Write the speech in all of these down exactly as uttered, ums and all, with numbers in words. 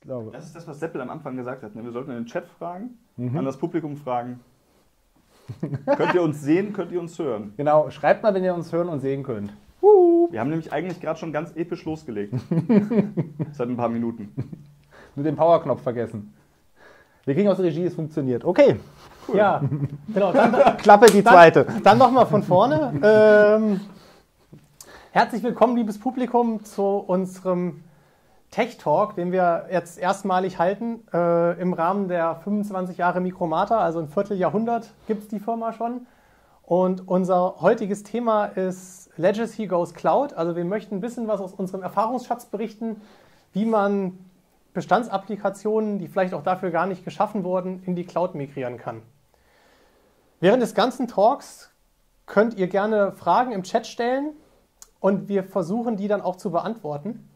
glaube. Das ist das, was Seppel am Anfang gesagt hat. Ne? Wir sollten in den Chat fragen, Mhm. an das Publikum fragen. Könnt ihr uns sehen, könnt ihr uns hören? Genau, schreibt mal, wenn ihr uns hören und sehen könnt. Wir haben nämlich eigentlich gerade schon ganz episch losgelegt. Seit ein paar Minuten. Nur den Powerknopf vergessen. Wir kriegen aus der Regie, es funktioniert. Okay. Cool. Ja, genau. Dann, Klappe die dann, zweite. Dann nochmal von vorne. Ähm, herzlich willkommen, liebes Publikum, zu unserem Tech Talk, den wir jetzt erstmalig halten äh, im Rahmen der fünfundzwanzig Jahre Micromata, also ein Vierteljahrhundert gibt es die Firma schon. Und unser heutiges Thema ist Legacy Goes Cloud. Also wir möchten ein bisschen was aus unserem Erfahrungsschatz berichten, wie man Bestandsapplikationen, die vielleicht auch dafür gar nicht geschaffen wurden, in die Cloud migrieren kann. Während des ganzen Talks könnt ihr gerne Fragen im Chat stellen und wir versuchen, die dann auch zu beantworten.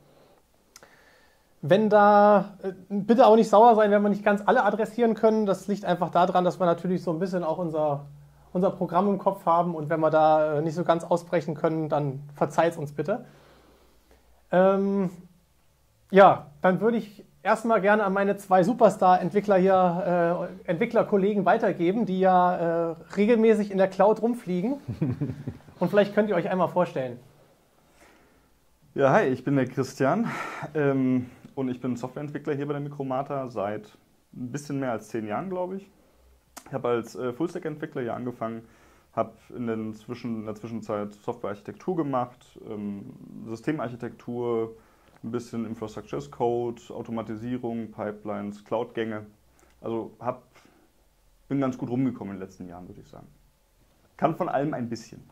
Wenn da, bitte auch nicht sauer sein, wenn wir nicht ganz alle adressieren können. Das liegt einfach daran, dass wir natürlich so ein bisschen auch unser, unser Programm im Kopf haben und wenn wir da nicht so ganz ausbrechen können, dann verzeiht es uns bitte. Ähm, ja, dann würde ich erstmal gerne an meine zwei Superstar-Entwickler hier, äh, Entwicklerkollegen weitergeben, die ja äh, regelmäßig in der Cloud rumfliegen. Und vielleicht könnt ihr euch einmal vorstellen. Ja, hi, ich bin der Christian ähm, und ich bin Softwareentwickler hier bei der Micromata seit ein bisschen mehr als zehn Jahren, glaube ich. Ich habe als äh, Fullstack-Entwickler hier angefangen, habe in, den Zwischen, in der Zwischenzeit Softwarearchitektur gemacht, ähm, Systemarchitektur, ein bisschen Infrastructure as Code, Automatisierung, Pipelines, Cloud-Gänge. Also hab, bin ganz gut rumgekommen in den letzten Jahren, würde ich sagen. Kann von allem ein bisschen.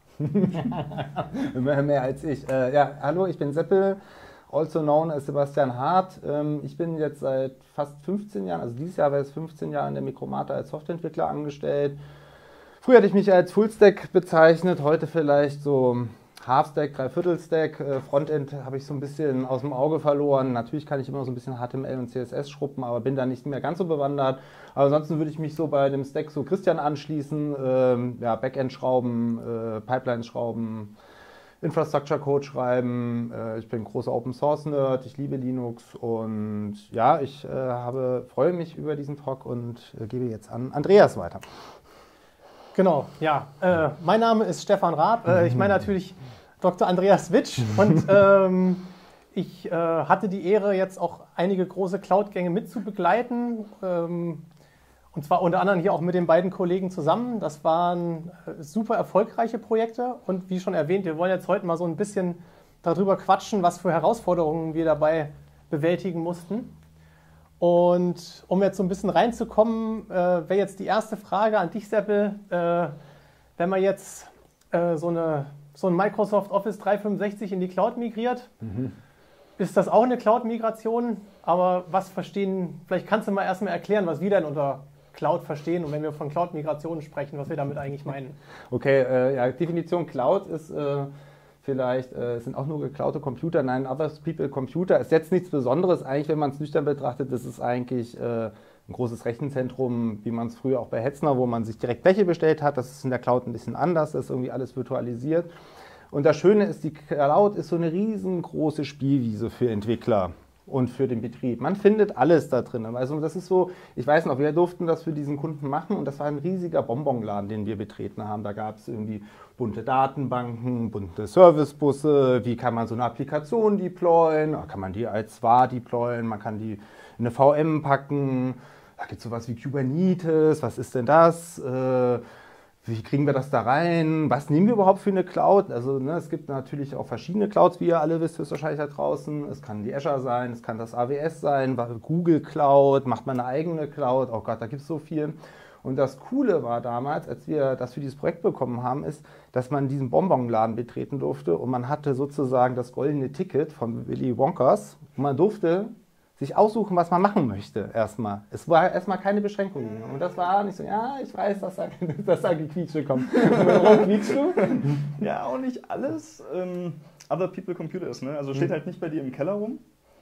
Mehr, mehr als ich. Äh, ja, hallo, ich bin Seppel, also known as Sebastian Hart. Ähm, ich bin jetzt seit fast fünfzehn Jahren, also dieses Jahr war es fünfzehn Jahre in der Micromata als Softwareentwickler angestellt. Früher hatte ich mich als Fullstack bezeichnet, heute vielleicht so Halfstack, Dreiviertelstack, äh, Frontend habe ich so ein bisschen aus dem Auge verloren. Natürlich kann ich immer so ein bisschen H T M L und C S S schruppen, aber bin da nicht mehr ganz so bewandert. Aber ansonsten würde ich mich so bei dem Stack so Christian anschließen. Ähm, ja, Backend schrauben, äh, Pipelines schrauben, Infrastructure Code schreiben. Äh, ich bin großer Open Source Nerd, ich liebe Linux und ja, ich äh, habe, freue mich über diesen Talk und äh, gebe jetzt an Andreas weiter. Genau, ja. Äh, mein Name ist Stefan Raab. Äh, ich meine natürlich Doktor Andreas Witsch. Und ähm, ich äh, hatte die Ehre, jetzt auch einige große Cloud-Gänge mit zu begleiten. Ähm, und zwar unter anderem hier auch mit den beiden Kollegen zusammen. Das waren äh, super erfolgreiche Projekte. Und wie schon erwähnt, wir wollen jetzt heute mal so ein bisschen darüber quatschen, was für Herausforderungen wir dabei bewältigen mussten. Und um jetzt so ein bisschen reinzukommen, äh, wäre jetzt die erste Frage an dich, Seppel. Äh, wenn man jetzt äh, so, eine, so ein Microsoft Office dreihundertfünfundsechzig in die Cloud migriert, mhm. ist das auch eine Cloud-Migration? Aber was verstehen, vielleicht kannst du mal erstmal erklären, was wir denn unter Cloud verstehen und wenn wir von Cloud-Migrationen sprechen, was wir damit eigentlich meinen. Okay, äh, ja, Definition Cloud ist... Äh Vielleicht äh, sind auch nur geklaute Computer, nein, other people Computer. Ist jetzt nichts Besonderes, eigentlich, wenn man es nüchtern betrachtet, das ist eigentlich äh, ein großes Rechenzentrum, wie man es früher auch bei Hetzner, wo man sich direkt Fläche bestellt hat. Das ist in der Cloud ein bisschen anders, das ist irgendwie alles virtualisiert. Und das Schöne ist, die Cloud ist so eine riesengroße Spielwiese für Entwickler und für den Betrieb. Man findet alles da drin. Also das ist so, ich weiß noch, wir durften das für diesen Kunden machen und das war ein riesiger Bonbonladen, den wir betreten haben. Da gab es irgendwie bunte Datenbanken, bunte Servicebusse, wie kann man so eine Applikation deployen, kann man die als S W A deployen, man kann die in eine V M packen, da gibt es sowas wie Kubernetes, was ist denn das? Wie kriegen wir das da rein? Was nehmen wir überhaupt für eine Cloud? Also ne, es gibt natürlich auch verschiedene Clouds, wie ihr alle wisst, höchstwahrscheinlich da draußen. Es kann die Azure sein, es kann das A W S sein, Google Cloud, macht man eine eigene Cloud. Oh Gott, da gibt es so viel. Und das Coole war damals, als wir das für dieses Projekt bekommen haben, ist, dass man diesen Bonbonladen betreten durfte und man hatte sozusagen das goldene Ticket von Willy Wonkers und man durfte sich aussuchen, was man machen möchte erstmal. Es war erstmal keine Beschränkungen. Und das war nicht so, ja, ich weiß, dass da, dass da Gequietsche kommt. Warum quietschst du? Ja, auch nicht alles ähm, other people Computer ist. Ne? Also steht mhm. halt nicht bei dir im Keller rum,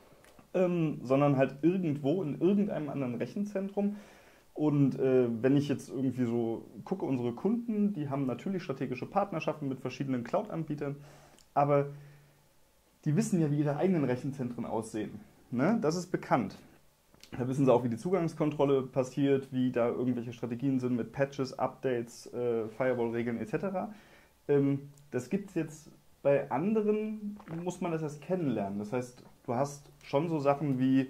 ähm, sondern halt irgendwo in irgendeinem anderen Rechenzentrum. Und äh, wenn ich jetzt irgendwie so gucke, unsere Kunden, die haben natürlich strategische Partnerschaften mit verschiedenen Cloud-Anbietern, aber die wissen ja, wie ihre eigenen Rechenzentren aussehen. Ne? Das ist bekannt. Da wissen sie auch, wie die Zugangskontrolle passiert, wie da irgendwelche Strategien sind mit Patches, Updates, äh, Firewall-Regeln et cetera. Ähm, das gibt es jetzt bei anderen, muss man das erst kennenlernen. Das heißt, du hast schon so Sachen wie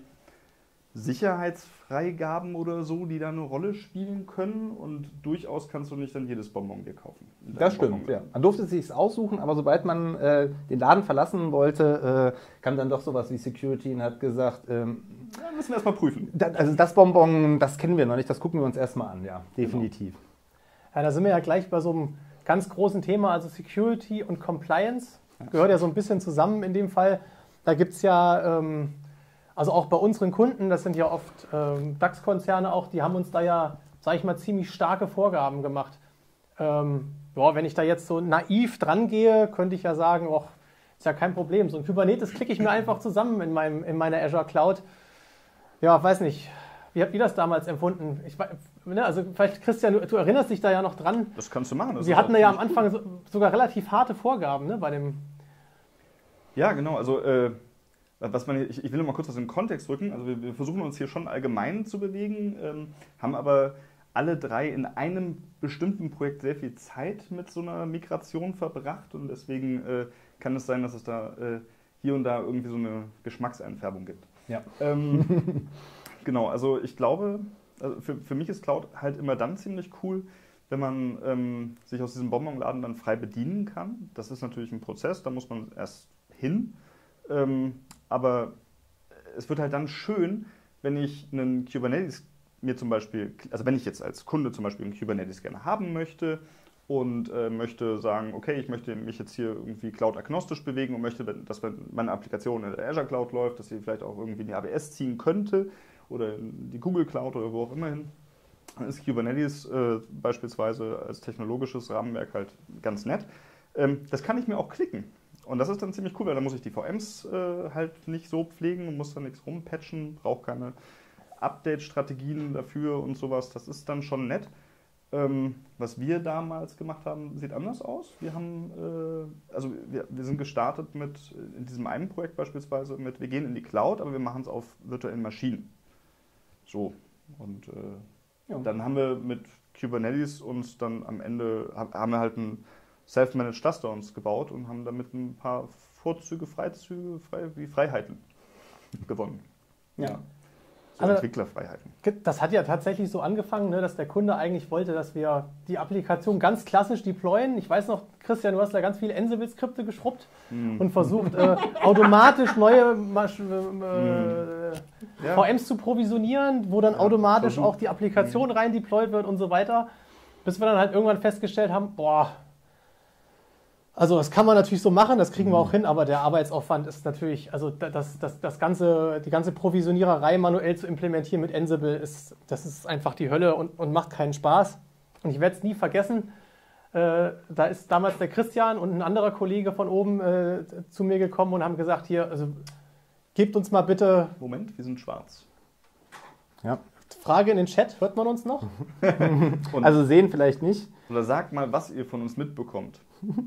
Sicherheitsfreigaben oder so, die da eine Rolle spielen können und durchaus kannst du nicht dann jedes Bonbon dir kaufen. Das stimmt, ja. Man durfte es sich aussuchen, aber sobald man äh, den Laden verlassen wollte, äh, kam dann doch sowas wie Security und hat gesagt, ähm, ja, müssen wir erstmal prüfen. Da, also das Bonbon, das kennen wir noch nicht, das gucken wir uns erstmal an, ja, definitiv. Genau. Ja, da sind wir ja gleich bei so einem ganz großen Thema, also Security und Compliance gehört ja so ein bisschen zusammen in dem Fall. Da gibt es ja, ähm, also auch bei unseren Kunden, das sind ja oft ähm, DAX-Konzerne auch, die haben uns da ja, sage ich mal, ziemlich starke Vorgaben gemacht. Ähm, ja, wenn ich da jetzt so naiv dran gehe, könnte ich ja sagen, och, ist ja kein Problem. So ein Kubernetes klicke ich mir einfach zusammen in, meinem, in meiner Azure Cloud. Ja, weiß nicht. Wie habt ihr das damals empfunden? Ich, ne, also vielleicht, Christian, du, du erinnerst dich da ja noch dran. Das kannst du machen. Wir hatten ja am Anfang so, sogar relativ harte Vorgaben, ne, bei dem... Ja, genau. Also äh, was man, ich, ich will noch mal kurz was in den Kontext rücken. Also wir, wir versuchen uns hier schon allgemein zu bewegen, ähm, haben aber alle drei in einem bestimmten Projekt sehr viel Zeit mit so einer Migration verbracht und deswegen äh, kann es sein, dass es da äh, hier und da irgendwie so eine Geschmackseinfärbung gibt. Ja. Ähm, genau, also ich glaube, also für, für mich ist Cloud halt immer dann ziemlich cool, wenn man ähm, sich aus diesem Bonbonladen dann frei bedienen kann. Das ist natürlich ein Prozess, da muss man erst hin. Ähm, aber es wird halt dann schön, wenn ich einen Kubernetes mir zum Beispiel, also wenn ich jetzt als Kunde zum Beispiel einen Kubernetes gerne haben möchte und äh, möchte sagen, okay, ich möchte mich jetzt hier irgendwie cloud-agnostisch bewegen und möchte, dass meine Applikation in der Azure Cloud läuft, dass sie vielleicht auch irgendwie in die A W S ziehen könnte oder in die Google Cloud oder wo auch immer hin, dann ist Kubernetes äh, beispielsweise als technologisches Rahmenwerk halt ganz nett. Ähm, das kann ich mir auch klicken. Und das ist dann ziemlich cool, weil dann muss ich die V Ms äh, halt nicht so pflegen und muss dann nichts rumpatchen, brauche keine Update-Strategien dafür und sowas. Das ist dann schon nett. Ähm, was wir damals gemacht haben, sieht anders aus. Wir haben, äh, also wir, wir sind gestartet mit, in diesem einen Projekt beispielsweise, mit, wir gehen in die Cloud, aber wir machen es auf virtuellen Maschinen. So. Und äh, ja. Dann haben wir mit Kubernetes uns dann am Ende, haben wir halt ein Self-Managed Cluster uns gebaut und haben damit ein paar Vorzüge, Freizüge, frei, wie Freiheiten gewonnen. Ja. Ja. So Also, Entwicklerfreiheiten. Das hat ja tatsächlich so angefangen, ne, dass der Kunde eigentlich wollte, dass wir die Applikation ganz klassisch deployen. Ich weiß noch, Christian, du hast da ganz viele Ansible-Skripte geschrubbt mm. und versucht, äh, automatisch neue Masch äh, mm. V Ms zu provisionieren, wo dann ja, automatisch versucht. auch die Applikation mm. rein deployed wird und so weiter. Bis wir dann halt irgendwann festgestellt haben, boah, also das kann man natürlich so machen, das kriegen wir auch hin, aber der Arbeitsaufwand ist natürlich, also das, das, das ganze, die ganze Provisioniererei manuell zu implementieren mit Ansible, ist, das ist einfach die Hölle und, und macht keinen Spaß. Und ich werde es nie vergessen, äh, da ist damals der Christian und ein anderer Kollege von oben äh, zu mir gekommen und haben gesagt, hier, also gebt uns mal bitte... Moment, wir sind schwarz. Ja. Frage in den Chat, hört man uns noch? Also sehen vielleicht nicht. Oder sagt mal, was ihr von uns mitbekommt.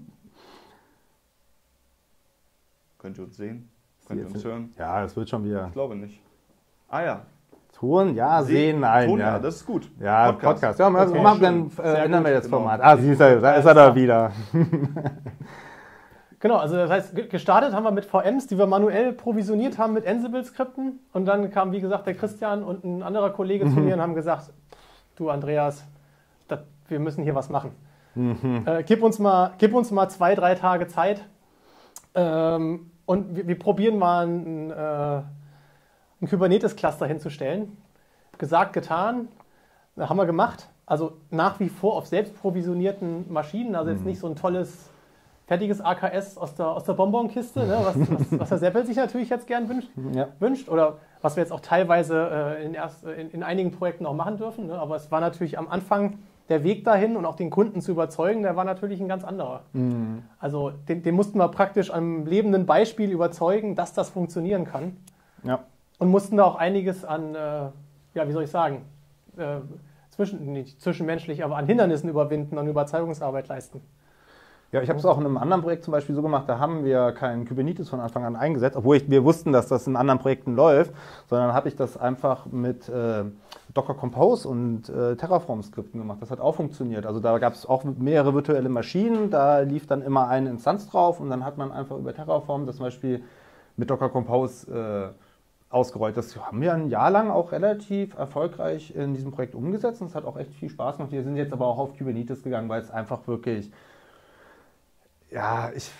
Könnt ihr uns sehen? Könnt ihr uns hören? Ja, das wird schon wieder. Ich glaube nicht. Ah ja. Ton, ja, sehen, sehen nein. Ton, ja. ja, das ist gut. Ja, Podcast. Podcast. Ja, okay, machen, dann äh, ändern wir jetzt genau. Format. Ah, siehst du, da ist er da wieder. Genau, also das heißt, gestartet haben wir mit V Ms, die wir manuell provisioniert haben mit Ansible-Skripten. Und dann kam, wie gesagt, der Christian und ein anderer Kollege zu mir und haben gesagt, du Andreas, das, wir müssen hier was machen. Mhm. Äh, gib uns mal, gib uns mal zwei, drei Tage Zeit. Ähm, und wir, wir probieren mal ein, äh, ein Kubernetes-Cluster hinzustellen. Gesagt, getan, haben wir gemacht. Also nach wie vor auf selbstprovisionierten Maschinen, also jetzt nicht so ein tolles, fertiges A K S aus der, aus der Bonbonkiste, ne, was, was, was der Seppel sich natürlich jetzt gern wünscht, ja. wünscht oder was wir jetzt auch teilweise äh, in, erst, in, in einigen Projekten auch machen dürfen. Ne, aber es war natürlich am Anfang der Weg dahin und auch den Kunden zu überzeugen, der war natürlich ein ganz anderer. Mhm. Also den, den mussten wir praktisch am lebenden Beispiel überzeugen, dass das funktionieren kann. Ja. Und mussten da auch einiges an, äh, ja, wie soll ich sagen, äh, zwischen, nicht zwischenmenschlich, aber an Hindernissen überwinden und Überzeugungsarbeit leisten. Ja, ich habe es auch in einem anderen Projekt zum Beispiel so gemacht, da haben wir kein Kubernetes von Anfang an eingesetzt, obwohl ich, wir wussten, dass das in anderen Projekten läuft, sondern habe ich das einfach mit äh, Docker Compose und äh, Terraform-Skripten gemacht. Das hat auch funktioniert. Also da gab es auch mehrere virtuelle Maschinen, da lief dann immer eine Instanz drauf und dann hat man einfach über Terraform das zum Beispiel mit Docker Compose äh, ausgerollt. Das haben wir ein Jahr lang auch relativ erfolgreich in diesem Projekt umgesetzt und es hat auch echt viel Spaß gemacht. Wir sind jetzt aber auch auf Kubernetes gegangen, weil es einfach wirklich... Ja, ich,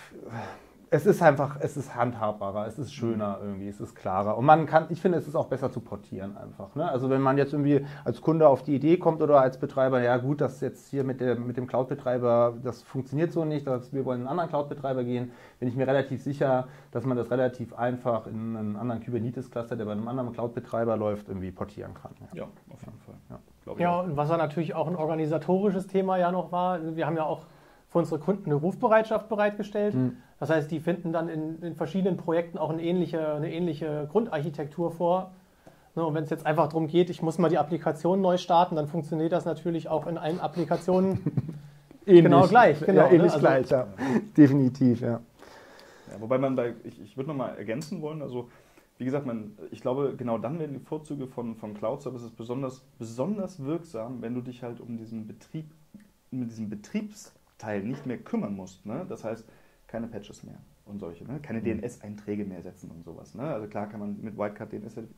es ist einfach, es ist handhabbarer, es ist schöner irgendwie, es ist klarer. Und man kann, ich finde, es ist auch besser zu portieren einfach. Ne? Also wenn man jetzt irgendwie als Kunde auf die Idee kommt oder als Betreiber, ja gut, das jetzt hier mit, der, mit dem Cloud-Betreiber, das funktioniert so nicht, dass wir wollen in einen anderen Cloud-Betreiber gehen, bin ich mir relativ sicher, dass man das relativ einfach in einen anderen Kubernetes-Cluster, der bei einem anderen Cloud-Betreiber läuft, irgendwie portieren kann. Ja, ja auf jeden Fall. Ja, glaub ich ja, auch. Und was ja natürlich auch ein organisatorisches Thema ja noch war, wir haben ja auch für unsere Kunden eine Rufbereitschaft bereitgestellt. Mhm. Das heißt, die finden dann in, in verschiedenen Projekten auch eine ähnliche, eine ähnliche Grundarchitektur vor. Und wenn es jetzt einfach darum geht, ich muss mal die Applikation neu starten, dann funktioniert das natürlich auch in allen Applikationen ähnlich. Genau gleich. Genau, ja, ähnlich ne? also, gleich, ja. Definitiv, ja. Ja, wobei man bei, ich, ich würde nochmal ergänzen wollen, also wie gesagt, man, ich glaube, genau dann werden die Vorzüge von, von Cloud-Services besonders, besonders wirksam, wenn du dich halt um diesen Betrieb, um diesen Betriebs Teil nicht mehr kümmern musst. Ne? Das heißt, keine Patches mehr und solche, ne? Keine D N S-Einträge mehr setzen und sowas. Ne? Also klar kann man mit Wildcard D N S, äh,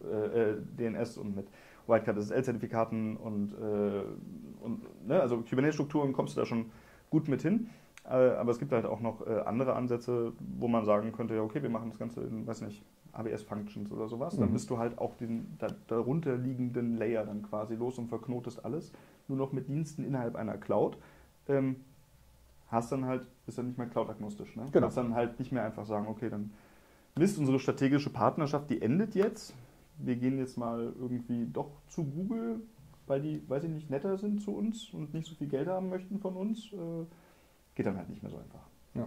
D N S und mit Wildcard S S L-Zertifikaten und, äh, und ne? Also Kubernetes-Strukturen kommst du da schon gut mit hin. Äh, aber es gibt halt auch noch äh, andere Ansätze, wo man sagen könnte, ja okay, wir machen das Ganze in, weiß nicht, A W S-Functions oder sowas. Mhm. Dann bist du halt auch den da, darunter liegenden Layer dann quasi los und verknotest alles. Nur noch mit Diensten innerhalb einer Cloud. Ähm, hast dann halt, ist dann nicht mehr cloud-agnostisch. Ne? Du genau. kannst dann halt nicht mehr einfach sagen, okay, dann Mist, unsere strategische Partnerschaft, die endet jetzt. Wir gehen jetzt mal irgendwie doch zu Google, weil die, weiß ich nicht, netter sind zu uns und nicht so viel Geld haben möchten von uns. Äh, geht dann halt nicht mehr so einfach. Ja.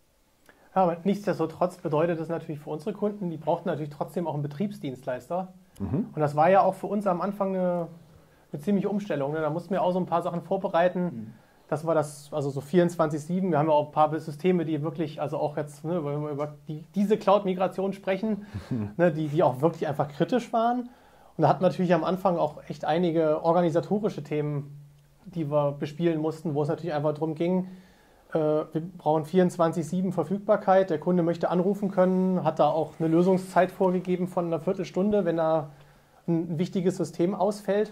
Ja, aber nichtsdestotrotz bedeutet das natürlich für unsere Kunden, die brauchten natürlich trotzdem auch einen Betriebsdienstleister. Mhm. Und das war ja auch für uns am Anfang eine, eine ziemliche Umstellung. Ne? Da mussten wir auch so ein paar Sachen vorbereiten. Mhm. Das war das, also so vierundzwanzig sieben. Wir haben ja auch ein paar Systeme, die wirklich, also auch jetzt, ne, wenn wir über die, diese Cloud-Migration sprechen, ne, die, die auch wirklich einfach kritisch waren. Und da hatten wir natürlich am Anfang auch echt einige organisatorische Themen, die wir bespielen mussten, wo es natürlich einfach darum ging, äh, wir brauchen vierundzwanzig sieben Verfügbarkeit. Der Kunde möchte anrufen können, hat da auch eine Lösungszeit vorgegeben von einer Viertelstunde, wenn da ein wichtiges System ausfällt.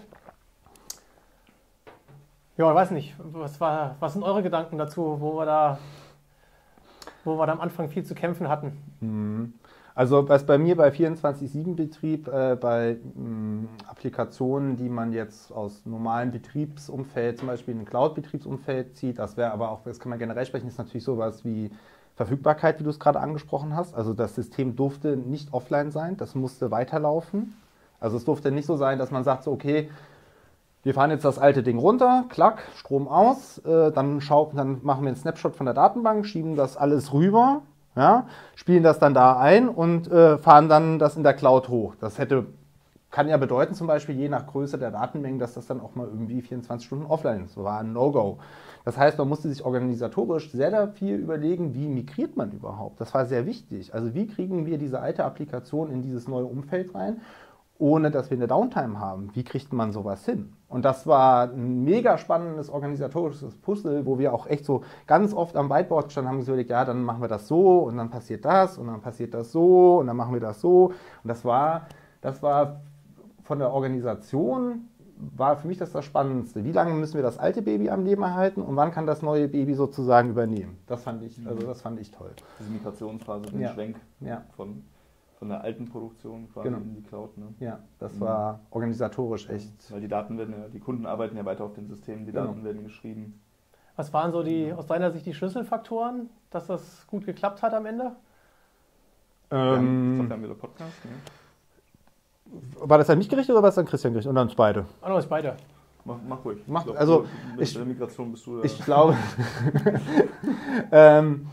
Ja, ich weiß nicht, was, war, was sind eure Gedanken dazu, wo wir da, wo wir da am Anfang viel zu kämpfen hatten? Also was bei mir bei vierundzwanzig sieben Betrieb, äh, bei mh, Applikationen, die man jetzt aus normalen Betriebsumfeld, zum Beispiel in ein Cloud-Betriebsumfeld zieht, das wäre aber auch, das kann man generell sprechen, ist natürlich sowas wie Verfügbarkeit, wie du es gerade angesprochen hast. Also das System durfte nicht offline sein, das musste weiterlaufen. Also es durfte nicht so sein, dass man sagt, so okay, wir fahren jetzt das alte Ding runter, klack, Strom aus, äh, dann, schau, dann machen wir einen Snapshot von der Datenbank, schieben das alles rüber, ja, spielen das dann da ein und äh, fahren dann das in der Cloud hoch. Das hätte, kann ja bedeuten, zum Beispiel je nach Größe der Datenmengen, dass das dann auch mal irgendwie vierundzwanzig Stunden offline ist. Das war ein No-Go. Das heißt, man musste sich organisatorisch sehr, sehr viel überlegen, wie migriert man überhaupt. Das war sehr wichtig. Also wie kriegen wir diese alte Applikation in dieses neue Umfeld rein, ohne dass wir eine Downtime haben. Wie kriegt man sowas hin? Und das war ein mega spannendes organisatorisches Puzzle, wo wir auch echt so ganz oft am Whiteboard standen und haben gesagt, ja, dann machen wir das so und dann passiert das und dann passiert das so und dann machen wir das so. Und das war, das war von der Organisation, war für mich das das Spannendste. Wie lange müssen wir das alte Baby am Leben erhalten und wann kann das neue Baby sozusagen übernehmen? Das fand ich, also das fand ich toll. Diese Migrationsphase, den ja. Schwenk ja. von... von der alten Produktion quasi genau. in die Cloud. Ne? Ja, das war organisatorisch echt. Weil die Daten werden ja, die Kunden arbeiten ja weiter auf den Systemen, die genau. Daten werden geschrieben. Was waren so die, aus deiner Sicht die Schlüsselfaktoren, dass das gut geklappt hat am Ende? Ähm, ich glaube, wir haben wieder Podcast. Ne? War das an mich gerichtet oder war das an Christian gerichtet? Und an uns beide? An uns beide. Mach, mach ruhig. Mach, ich glaub, also, mit ich, der Migration bist du da. Ich glaube... ähm,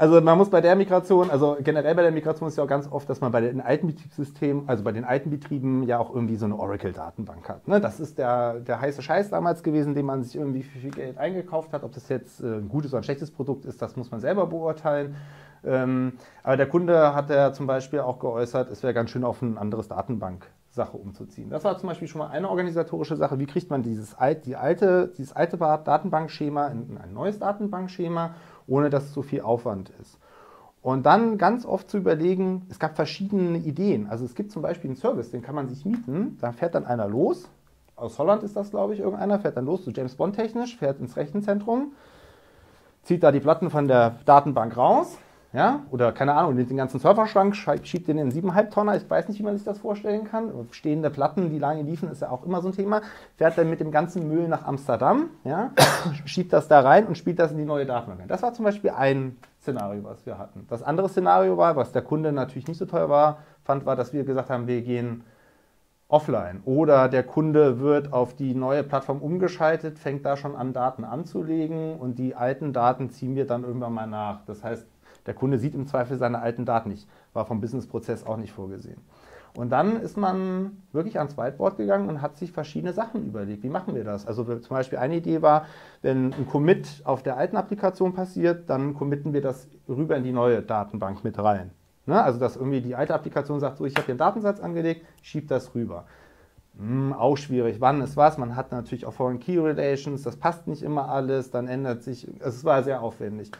Also man muss bei der Migration, also generell bei der Migration ist ja auch ganz oft, dass man bei den alten Betriebssystemen, also bei den alten Betrieben ja auch irgendwie so eine Oracle-Datenbank hat. Ne? Das ist der, der heiße Scheiß damals gewesen, den man sich irgendwie für viel Geld eingekauft hat. Ob das jetzt ein gutes oder ein schlechtes Produkt ist, das muss man selber beurteilen. Ähm, aber der Kunde hat ja zum Beispiel auch geäußert, es wäre ganz schön auf ein anderes Datenbank-Sache umzuziehen. Das war zum Beispiel schon mal eine organisatorische Sache. Wie kriegt man dieses, alt, die alte, dieses alte Datenbankschema in ein neues Datenbankschema, ohne dass es so viel Aufwand ist? Und dann ganz oft zu überlegen, es gab verschiedene Ideen. Also es gibt zum Beispiel einen Service, den kann man sich mieten. Da fährt dann einer los. Aus Holland ist das, glaube ich, irgendeiner. Fährt dann los, so James Bond technisch, fährt ins Rechenzentrum, zieht da die Platten von der Datenbank raus. Ja, oder keine Ahnung, nimmt den ganzen Serverschrank, schiebt den in einen siebeneinhalb Tonner, ich weiß nicht, wie man sich das vorstellen kann. Stehende Platten, die lange liefen, ist ja auch immer so ein Thema. Fährt dann mit dem ganzen Müll nach Amsterdam, ja, schiebt das da rein und spielt das in die neue Datenbank. Das war zum Beispiel ein Szenario, was wir hatten. Das andere Szenario war, was der Kunde natürlich nicht so teuer war, fand, war, dass wir gesagt haben, wir gehen offline. Oder der Kunde wird auf die neue Plattform umgeschaltet, fängt da schon an, Daten anzulegen und die alten Daten ziehen wir dann irgendwann mal nach. Das heißt, der Kunde sieht im Zweifel seine alten Daten nicht, war vom Businessprozess auch nicht vorgesehen. Und dann ist man wirklich ans Whiteboard gegangen und hat sich verschiedene Sachen überlegt. Wie machen wir das? Also zum Beispiel eine Idee war, wenn ein Commit auf der alten Applikation passiert, dann committen wir das rüber in die neue Datenbank mit rein. Ne? Also dass irgendwie die alte Applikation sagt, so ich habe hier einen Datensatz angelegt, schieb das rüber. Hm, auch schwierig. Wann ist was? Man hat natürlich auch Foreign Key Relations, das passt nicht immer alles, dann ändert sich, es war sehr aufwendig.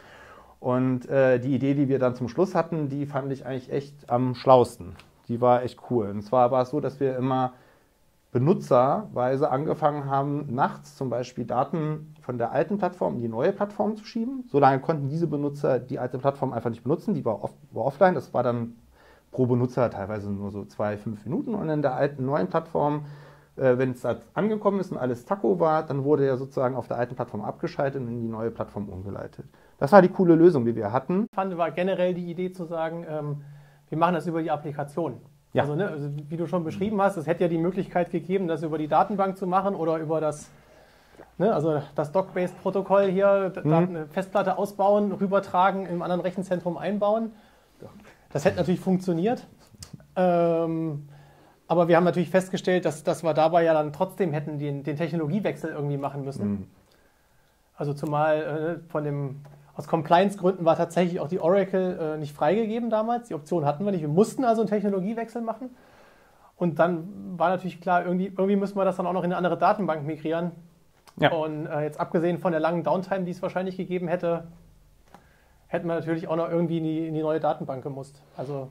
Und äh, die Idee, die wir dann zum Schluss hatten, die fand ich eigentlich echt am schlausten. Die war echt cool. Und zwar war es so, dass wir immer benutzerweise angefangen haben, nachts zum Beispiel Daten von der alten Plattform in die neue Plattform zu schieben. Solange konnten diese Benutzer die alte Plattform einfach nicht benutzen, die war, off war offline. Das war dann pro Benutzer teilweise nur so zwei, fünf Minuten. Und in der alten, neuen Plattform, äh, wenn es da angekommen ist und alles Taco war, dann wurde er sozusagen auf der alten Plattform abgeschaltet und in die neue Plattform umgeleitet. Das war die coole Lösung, die wir hatten. Ich fand, war generell die Idee zu sagen, ähm, wir machen das über die Applikation. Ja. Also, ne, also wie du schon beschrieben hast, es hätte ja die Möglichkeit gegeben, das über die Datenbank zu machen oder über das, ne, also das Dock-Based-Protokoll hier, mhm. eine Festplatte ausbauen, rübertragen, im anderen Rechenzentrum einbauen. Das hätte natürlich funktioniert. Ähm, aber wir haben natürlich festgestellt, dass, dass wir dabei ja dann trotzdem hätten den, den Technologiewechsel irgendwie machen müssen. Mhm. Also zumal äh, von dem Aus Compliance-Gründen war tatsächlich auch die Oracle äh, nicht freigegeben damals. Die Option hatten wir nicht. Wir mussten also einen Technologiewechsel machen. Und dann war natürlich klar, irgendwie, irgendwie müssen wir das dann auch noch in eine andere Datenbank migrieren. Ja. Und äh, jetzt abgesehen von der langen Downtime, die es wahrscheinlich gegeben hätte, hätten wir natürlich auch noch irgendwie in die, in die neue Datenbank gemusst. Also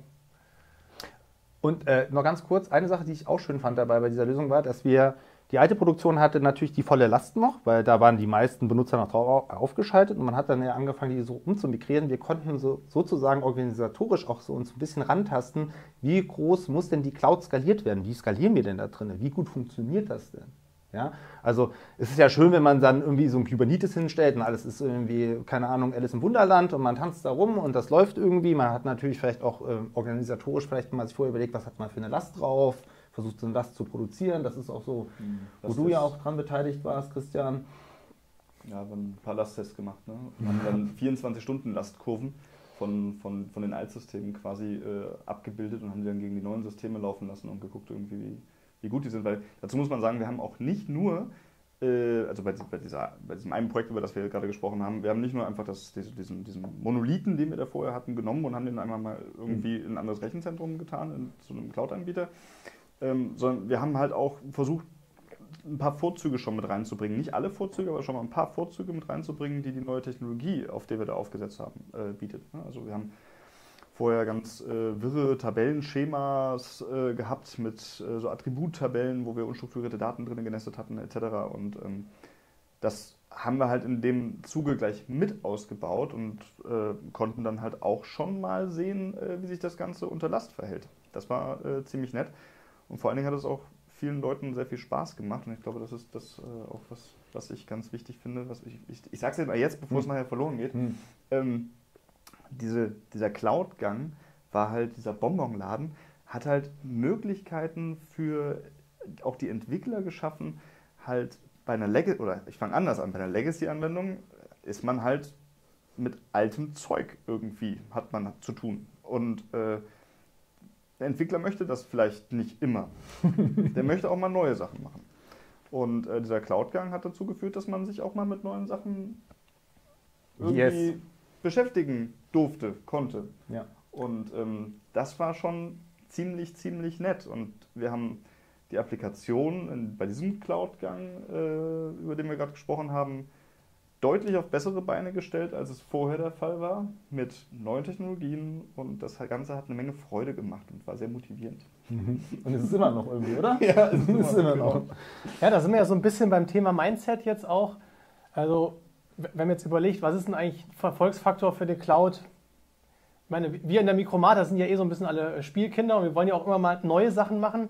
Und äh, noch ganz kurz, eine Sache, die ich auch schön fand dabei bei dieser Lösung war, dass wir die alte Produktion hatte natürlich die volle Last noch, weil da waren die meisten Benutzer noch drauf aufgeschaltet und man hat dann ja angefangen, die so umzumigrieren. Wir konnten so, sozusagen organisatorisch auch so uns ein bisschen rantasten, wie groß muss denn die Cloud skaliert werden? Wie skalieren wir denn da drin? Wie gut funktioniert das denn? Ja, also es ist ja schön, wenn man dann irgendwie so ein Kubernetes hinstellt und alles ist irgendwie, keine Ahnung, Alice im Wunderland und man tanzt da rum und das läuft irgendwie. Man hat natürlich vielleicht auch äh, organisatorisch vielleicht mal sich vorher überlegt, was hat man für eine Last drauf, versucht so eine Last zu produzieren. Das ist auch so, mhm, wo du ja auch dran beteiligt warst, Christian. Ja, wir haben ein paar Lastttests gemacht, ne? Und haben dann vierundzwanzig Stunden Lastkurven von, von, von den Altsystemen quasi äh, abgebildet und haben die dann gegen die neuen Systeme laufen lassen und geguckt, irgendwie, wie, wie gut die sind. Weil dazu muss man sagen, wir haben auch nicht nur, äh, also bei, bei, dieser, bei diesem einen Projekt, über das wir gerade gesprochen haben, wir haben nicht nur einfach das, diesen, diesen Monolithen, den wir da vorher hatten, genommen und haben den einmal mal irgendwie in ein anderes Rechenzentrum getan, in, zu einem Cloud-Anbieter, ähm, sondern wir haben halt auch versucht, ein paar Vorzüge schon mit reinzubringen. Nicht alle Vorzüge, aber schon mal ein paar Vorzüge mit reinzubringen, die die neue Technologie, auf der wir da aufgesetzt haben, äh, bietet. Also wir haben vorher ganz äh, wirre Tabellenschemas äh, gehabt mit äh, so Attributtabellen, wo wir unstrukturierte Daten drin genestet hatten et cetera. Und ähm, das haben wir halt in dem Zuge gleich mit ausgebaut und äh, konnten dann halt auch schon mal sehen, äh, wie sich das Ganze unter Last verhält. Das war äh, ziemlich nett. Und vor allen Dingen hat es auch vielen Leuten sehr viel Spaß gemacht und ich glaube, das ist das äh, auch was, was ich ganz wichtig finde. Was ich ich, ich sage es mal jetzt, bevor hm. es nachher verloren geht. Hm. Ähm, diese, dieser Cloud-Gang war halt, dieser Bonbonladen, hat halt Möglichkeiten für auch die Entwickler geschaffen, halt bei einer Legacy, oder ich fange anders an, bei einer Legacy-Anwendung ist man halt mit altem Zeug irgendwie hat man zu tun. Und äh, der Entwickler möchte das vielleicht nicht immer. Der möchte auch mal neue Sachen machen. Und äh, dieser Cloud-Gang hat dazu geführt, dass man sich auch mal mit neuen Sachen irgendwie yes. beschäftigen durfte, konnte. Ja. Und ähm, das war schon ziemlich, ziemlich nett. Und wir haben die Applikation in, bei diesem Cloud-Gang, äh, über den wir gerade gesprochen haben, deutlich auf bessere Beine gestellt, als es vorher der Fall war, mit neuen Technologien. Und das Ganze hat eine Menge Freude gemacht und war sehr motivierend. Und es ist immer noch irgendwie, oder? Ja, es ist, es ist immer noch. Ja, da sind wir ja so ein bisschen beim Thema Mindset jetzt auch. Also, wenn man jetzt überlegt, was ist denn eigentlich Erfolgsfaktor für die Cloud? Ich meine, wir in der Mikromata sind ja eh so ein bisschen alle Spielkinder und wir wollen ja auch immer mal neue Sachen machen.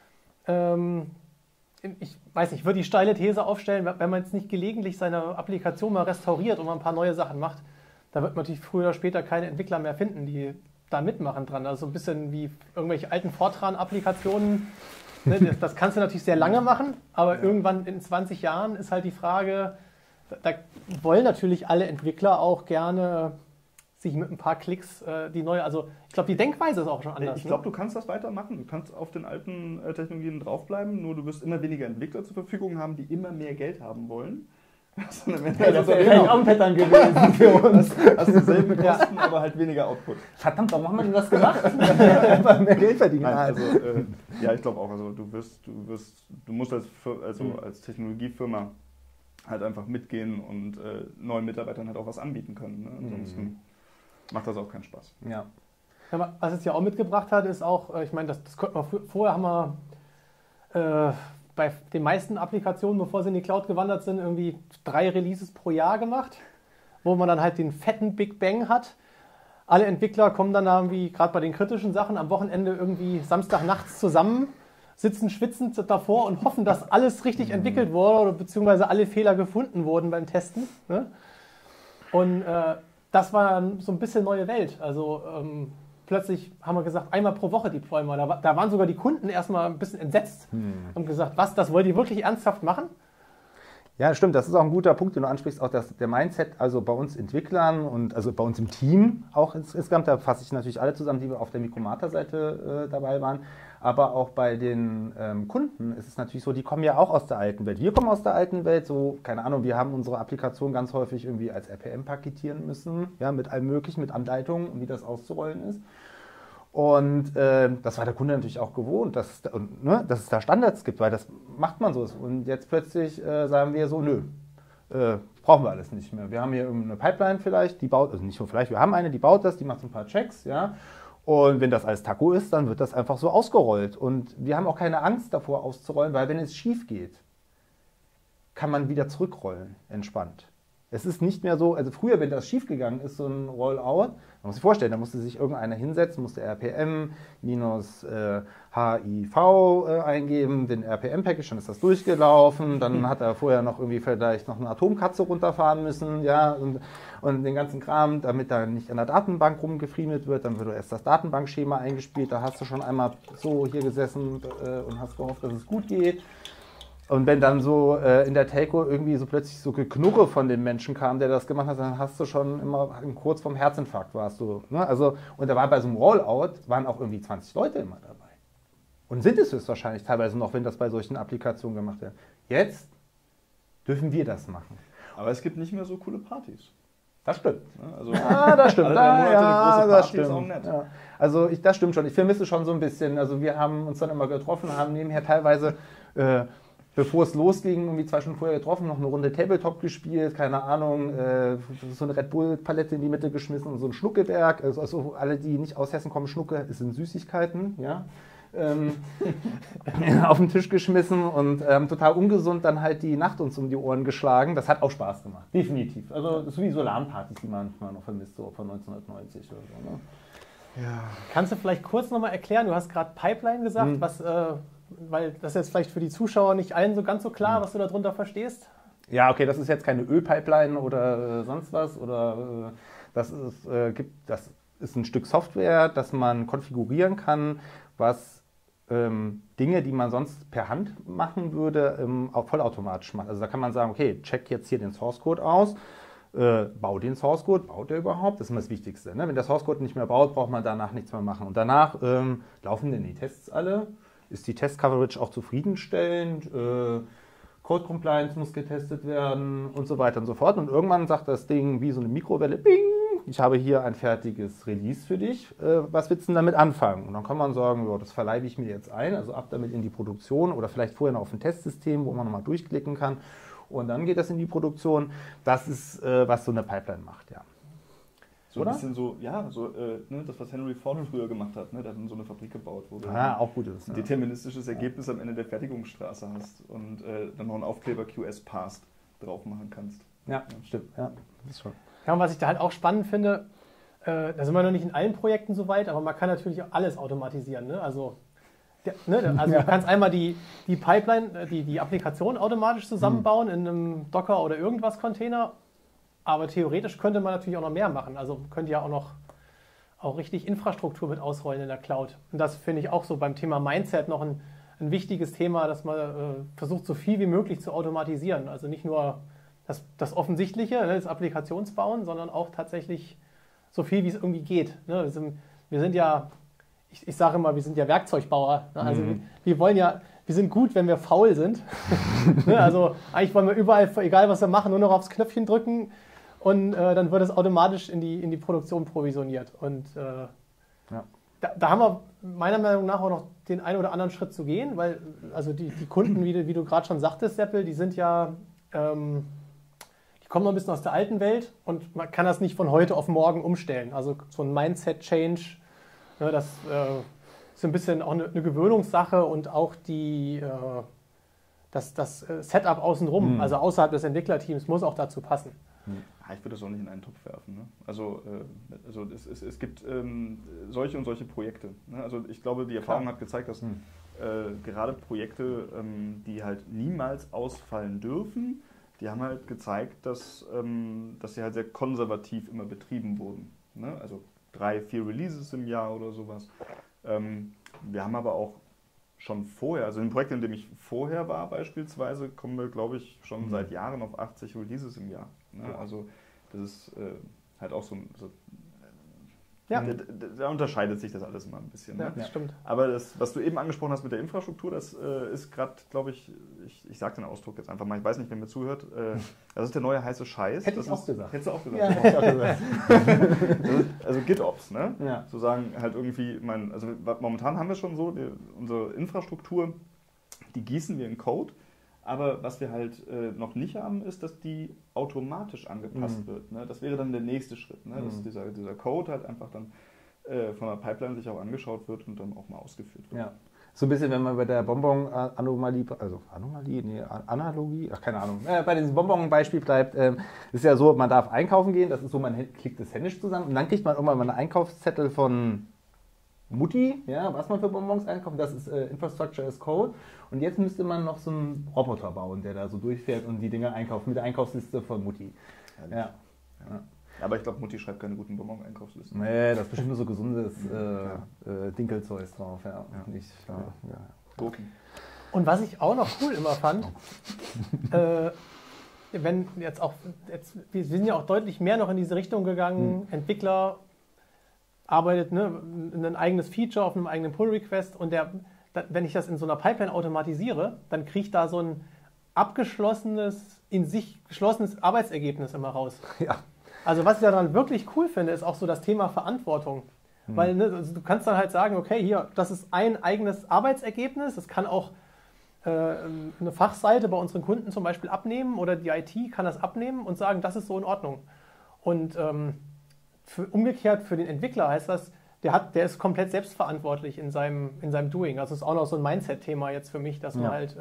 Ähm, ich weiß nicht, ich würde die steile These aufstellen, wenn man jetzt nicht gelegentlich seine Applikation mal restauriert und mal ein paar neue Sachen macht, da wird man natürlich früher oder später keine Entwickler mehr finden, die da mitmachen dran. Also so ein bisschen wie irgendwelche alten Fortran-Applikationen. Ne, das, das kannst du natürlich sehr lange machen, aber ja. irgendwann in zwanzig Jahren ist halt die Frage, da, da wollen natürlich alle Entwickler auch gerne sich mit ein paar Klicks äh, die neue, also ich glaube, die Denkweise ist auch schon anders. Ich glaube, ne? Du kannst das weitermachen. Du kannst auf den alten äh, Technologien draufbleiben, nur du wirst immer weniger Entwickler zur Verfügung haben, die immer mehr Geld haben wollen. Das wäre vielleicht auch ein Pattern gewesen für uns. Hast dieselben Kosten, ja. aber halt weniger Output. Verdammt, warum haben wir denn das gemacht? Einfach mehr Geld verdienen. Nein, also, äh, ja, ich glaube auch. Also du wirst, du wirst, du musst als, also mhm. als Technologiefirma halt einfach mitgehen und äh, neuen Mitarbeitern halt auch was anbieten können. Ne? Ansonsten mhm. macht das auch keinen Spaß. Ja. Ja, was es ja auch mitgebracht hat, ist auch, ich meine, das, das konnten wir vorher haben wir äh, bei den meisten Applikationen, bevor sie in die Cloud gewandert sind, irgendwie drei Releases pro Jahr gemacht, wo man dann halt den fetten Big Bang hat. Alle Entwickler kommen dann irgendwie, gerade bei den kritischen Sachen, am Wochenende irgendwie Samstagnachts zusammen, sitzen schwitzend davor und hoffen, dass alles richtig mhm. entwickelt wurde oder beziehungsweise alle Fehler gefunden wurden beim Testen. Ne? Und äh, das war so ein bisschen neue Welt. Also ähm, plötzlich haben wir gesagt, einmal pro Woche deployen wir. Da, da waren sogar die Kunden erstmal ein bisschen entsetzt hm. und gesagt, was, das wollt ihr wirklich ernsthaft machen? Ja, stimmt, das ist auch ein guter Punkt, den du ansprichst, auch das, der Mindset, also bei uns Entwicklern und also bei uns im Team auch insgesamt, da fasse ich natürlich alle zusammen, die wir auf der Mikromata-Seite äh, dabei waren, aber auch bei den ähm, Kunden ist es natürlich so, die kommen ja auch aus der alten Welt. Wir kommen aus der alten Welt, so, keine Ahnung, wir haben unsere Applikation ganz häufig irgendwie als R P M paketieren müssen, ja, mit allem Möglichen, mit Anleitungen, wie das auszurollen ist. Und äh, das war der Kunde natürlich auch gewohnt, dass es, da, ne, dass es da Standards gibt, weil das macht man so. Und jetzt plötzlich äh, sagen wir so, nö, äh, brauchen wir alles nicht mehr. Wir haben hier eine Pipeline vielleicht, die baut, also nicht nur vielleicht, wir haben eine, die baut das, die macht so ein paar Checks, ja. Und wenn das alles Taco ist, dann wird das einfach so ausgerollt. Und wir haben auch keine Angst davor auszurollen, weil wenn es schief geht, kann man wieder zurückrollen, entspannt. Es ist nicht mehr so, also früher, wenn das schief gegangen ist, so ein Rollout, man muss sich vorstellen, da musste sich irgendeiner hinsetzen, musste R P M minus äh, H I V äh, eingeben, den R P M-Package, dann ist das durchgelaufen, dann hat er vorher noch irgendwie vielleicht noch eine Atomkatze runterfahren müssen, ja, und, und den ganzen Kram, damit da nicht an der Datenbank rumgefriemelt wird, dann wird erst das Datenbankschema eingespielt, da hast du schon einmal so hier gesessen äh, und hast gehofft, dass es gut geht. Und wenn dann so äh, in der Telco irgendwie so plötzlich so Geknurre von dem Menschen kam, der das gemacht hat, dann hast du schon immer kurz vorm Herzinfarkt warst du. Ne? Also, und da war bei so einem Rollout, waren auch irgendwie zwanzig Leute immer dabei. Und sind es höchstwahrscheinlich teilweise noch, wenn das bei solchen Applikationen gemacht wird. Jetzt dürfen wir das machen. Aber es gibt nicht mehr so coole Partys. Das stimmt. Also, ah, das stimmt. Alle drei Monate ja, eine große das Party stimmt. ist auch nett. Ja. Also ich, das stimmt schon. Ich vermisse schon so ein bisschen. Also wir haben uns dann immer getroffen, haben nebenher teilweise... Äh, bevor es losging, irgendwie zwei Stunden vorher getroffen, noch eine Runde Tabletop gespielt, keine Ahnung, äh, so eine Red Bull-Palette in die Mitte geschmissen und so ein Schnuckeberg. Also, also alle, die nicht aus Hessen kommen, Schnucke, es sind Süßigkeiten, ja. Ähm, auf den Tisch geschmissen und ähm, total ungesund dann halt die Nacht uns um die Ohren geschlagen. Das hat auch Spaß gemacht, definitiv. Also das ist wie so LAN-Partys, die man manchmal noch vermisst, so von neunzehnhundertneunzig oder so. Ne? Ja. Kannst du vielleicht kurz nochmal erklären, du hast gerade Pipeline gesagt, hm. was... Äh, weil das ist jetzt vielleicht für die Zuschauer nicht allen so ganz so klar, was du darunter verstehst. Ja, okay, das ist jetzt keine Ölpipeline oder äh, sonst was. Oder äh, das, ist, äh, gibt, das ist ein Stück Software, das man konfigurieren kann, was ähm, Dinge, die man sonst per Hand machen würde, ähm, auch vollautomatisch macht. Also da kann man sagen, okay, check jetzt hier den Source Code aus. Äh, bau den Source Code, baut der überhaupt? Das ist immer das Wichtigste. Ne? Wenn der Source Code nicht mehr baut, braucht man danach nichts mehr machen. Und danach ähm, laufen denn die Tests alle? Ist die Test-Coverage auch zufriedenstellend? Äh, Code Compliance muss getestet werden und so weiter und so fort. Und irgendwann sagt das Ding wie so eine Mikrowelle, bing, ich habe hier ein fertiges Release für dich. Äh, was willst du denn damit anfangen? Und dann kann man sagen, ja, das verleibe ich mir jetzt ein, also ab damit in die Produktion oder vielleicht vorher noch auf ein Testsystem, wo man nochmal durchklicken kann. Und dann geht das in die Produktion. Das ist, äh, was so eine Pipeline macht, ja. So Oder? ein bisschen so, ja, so, äh, ne, das, was Henry Ford früher gemacht hat. Ne? Der hat dann so eine Fabrik gebaut, wo du Ah, auch gut ist. ein Ja. deterministisches Ergebnis am Ende der Fertigungsstraße hast und äh, dann noch einen Aufkleber Q S Passed drauf machen kannst. Ja, stimmt. Ja, das ist schon. Ja, und was ich da halt auch spannend finde, äh, da sind wir noch nicht in allen Projekten so weit, aber man kann natürlich auch alles automatisieren. Ne? Also, der, ne, also du kannst einmal die, die Pipeline, die, die Applikation automatisch zusammenbauen in einem Docker oder irgendwas Container, aber theoretisch könnte man natürlich auch noch mehr machen. Also man könnte ja auch noch auch richtig Infrastruktur mit ausrollen in der Cloud. Und das finde ich auch so beim Thema Mindset noch ein, ein wichtiges Thema, dass man äh, versucht, so viel wie möglich zu automatisieren. Also nicht nur das, das Offensichtliche, ne, das Applikationsbauen, sondern auch tatsächlich so viel, wie es irgendwie geht. Ne? Wir, sind, wir sind ja, ich, ich sage immer, wir sind ja Werkzeugbauer. Ne? Also mhm. wir, wir wollen ja, wir sind gut, wenn wir faul sind. Ne? Also eigentlich wollen wir überall, egal was wir machen, nur noch aufs Knöpfchen drücken und äh, dann wird es automatisch in die, in die Produktion provisioniert. Und äh, ja. da, da haben wir meiner Meinung nach auch noch den einen oder anderen Schritt zu gehen, weil also die, die Kunden, wie du, wie du gerade schon sagtest, Seppel, die sind ja, ähm, die kommen noch ein bisschen aus der alten Welt und man kann das nicht von heute auf morgen umstellen. Also so ein Mindset-Change, ne, das äh, ist ein bisschen auch eine, eine Gewöhnungssache und auch die, äh, das, das Setup außenrum, mhm. also außerhalb des Entwicklerteams, muss auch dazu passen. Ja, ich würde das auch nicht in einen Topf werfen. Ne? Also, äh, also es, es, es gibt ähm, solche und solche Projekte. Ne? Also ich glaube, die Erfahrung Klar. hat gezeigt, dass hm. äh, gerade Projekte, ähm, die halt niemals ausfallen dürfen, die haben halt gezeigt, dass, ähm, dass sie halt sehr konservativ immer betrieben wurden. Ne? Also drei, vier Releases im Jahr oder sowas. Ähm, wir haben aber auch schon vorher, also im Projekt, in dem ich vorher war beispielsweise, kommen wir, glaube ich, schon mhm. seit Jahren auf achtzig Releases im Jahr. Ne? Ja. Also das ist äh, halt auch so, so ja. da, da, da unterscheidet sich das alles mal ein bisschen. Ja, Ne? das stimmt. Aber das, was du eben angesprochen hast mit der Infrastruktur, das äh, ist gerade, glaube ich, ich, ich sage den Ausdruck jetzt einfach mal, ich weiß nicht, wer mir zuhört, äh, das ist der neue heiße Scheiß. Hätte das ich auch ist, gesagt. Hättest du auch gesagt. Ja, hätte ich auch gesagt. Also GitOps, ne? Ja. Zu sagen, halt irgendwie, mein, also momentan haben wir schon so, die, unsere Infrastruktur, die gießen wir in Code, aber was wir halt äh, noch nicht haben, ist, dass die automatisch angepasst mhm. wird. Ne? Das wäre dann der nächste Schritt, ne? Dass mhm. dieser, dieser Code halt einfach dann äh, von der Pipeline sich auch angeschaut wird und dann auch mal ausgeführt wird. Ja. So ein bisschen, wenn man bei der Bonbon-Anomalie, also Anomalie, nee, Analogie, ach keine Ahnung, äh, bei diesem Bonbon-Beispiel bleibt, ähm, ist ja so, man darf einkaufen gehen, das ist so, man klickt das händisch zusammen und dann kriegt man irgendwann mal einen Einkaufszettel von Mutti, ja, was man für Bonbons einkauft, das ist äh, Infrastructure as Code und jetzt müsste man noch so einen Roboter bauen, der da so durchfährt und die Dinge einkauft mit der Einkaufsliste von Mutti. Ja. Ja. Ja. Aber ich glaube, Mutti schreibt keine guten Bonbon-Einkaufslisten. Nee, da ist bestimmt nur so gesundes äh, ja. äh, Dinkelzeug drauf. Ja. Ja. Nicht, ja. Ja. Gurken. Und was ich auch noch cool immer fand, äh, wenn jetzt auch, jetzt, wir sind ja auch deutlich mehr noch in diese Richtung gegangen, hm. Entwickler arbeitet ne, ein eigenes Feature auf einem eigenen Pull-Request und der, da, wenn ich das in so einer Pipeline automatisiere, dann kriege ich da so ein abgeschlossenes, in sich geschlossenes Arbeitsergebnis immer raus. Ja. Also was ich daran wirklich cool finde, ist auch so das Thema Verantwortung. Hm. Weil ne, also du kannst dann halt sagen, okay, hier, das ist ein eigenes Arbeitsergebnis, das kann auch äh, eine Fachseite bei unseren Kunden zum Beispiel abnehmen oder die I T kann das abnehmen und sagen, das ist so in Ordnung. Und ähm, für, umgekehrt für den Entwickler heißt das, der, hat, der ist komplett selbstverantwortlich in seinem, in seinem Doing. Also das ist auch noch so ein Mindset-Thema jetzt für mich, dass man ja. halt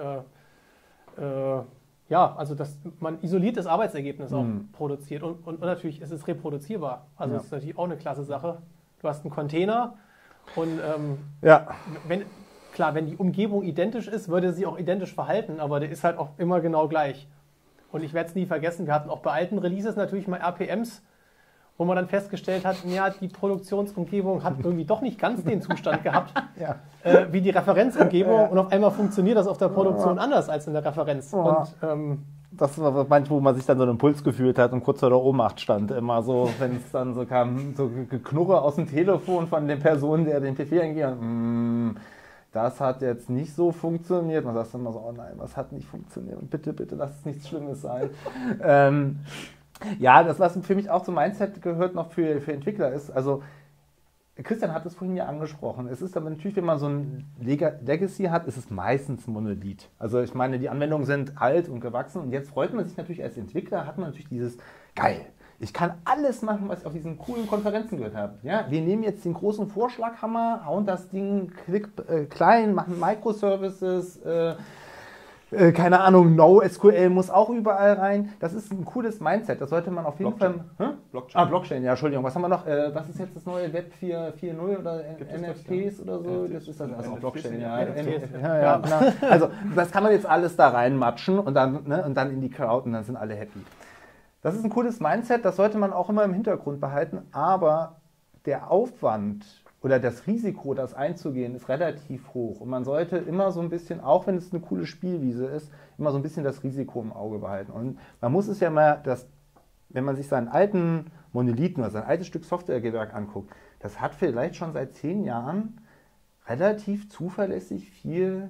äh, äh, ja, also dass man isoliertes Arbeitsergebnis auch mhm. produziert und, und, und natürlich ist es reproduzierbar. Also ja. das ist natürlich auch eine klasse Sache. Du hast einen Container und ähm, ja. wenn, klar, wenn die Umgebung identisch ist, würde sie auch identisch verhalten, aber der ist halt auch immer genau gleich. Und ich werde es nie vergessen, wir hatten auch bei alten Releases natürlich mal R P Ms, wo man dann festgestellt hat, ja, die Produktionsumgebung hat irgendwie doch nicht ganz den Zustand gehabt, ja. äh, wie die Referenzumgebung ja. und auf einmal funktioniert das auf der Produktion ja. anders als in der Referenz. Ja. Und ähm, das war manchmal, wo man sich dann so einen Impuls gefühlt hat und kurz vor der Ohnmacht stand. Immer so, wenn es dann so kam, so Geknurre aus dem Telefon von der Person, der den P C angeht. Mm, das hat jetzt nicht so funktioniert. Man sagt dann immer so, oh nein, was hat nicht funktioniert? Und bitte, bitte, lass es nichts Schlimmes sein. ähm, ja, das, was für mich auch zum Mindset gehört, noch für, für Entwickler ist, also Christian hat es vorhin ja angesprochen. Es ist aber natürlich, wenn man so ein Legacy hat, ist es meistens ein Monolith. Also ich meine, die Anwendungen sind alt und gewachsen und jetzt freut man sich natürlich als Entwickler, hat man natürlich dieses, geil, ich kann alles machen, was ich auf diesen coolen Konferenzen gehört habe. Ja, wir nehmen jetzt den großen Vorschlaghammer, hauen das Ding klick, äh, klein, machen Microservices, äh, Äh, keine Ahnung, NoSQL muss auch überall rein. Das ist ein cooles Mindset. Das sollte man auf jeden Blockchain. Fall... Hä? Blockchain. Ah, Blockchain, ja, Entschuldigung. Was haben wir noch? Äh, was ist jetzt das neue Web vier Punkt null oder N F Ts das, ja? oder so? Das ist das, also Blockchain, ja. ja, ja genau. Also das kann man jetzt alles da reinmatschen und dann, ne, und dann in die Cloud und dann sind alle happy. Das ist ein cooles Mindset, das sollte man auch immer im Hintergrund behalten, aber der Aufwand oder das Risiko, das einzugehen, ist relativ hoch. Und man sollte immer so ein bisschen, auch wenn es eine coole Spielwiese ist, immer so ein bisschen das Risiko im Auge behalten. Und man muss es ja mal, das, wenn man sich seinen alten Monolithen oder sein altes Stück Softwaregewerk anguckt, das hat vielleicht schon seit zehn Jahren relativ zuverlässig viel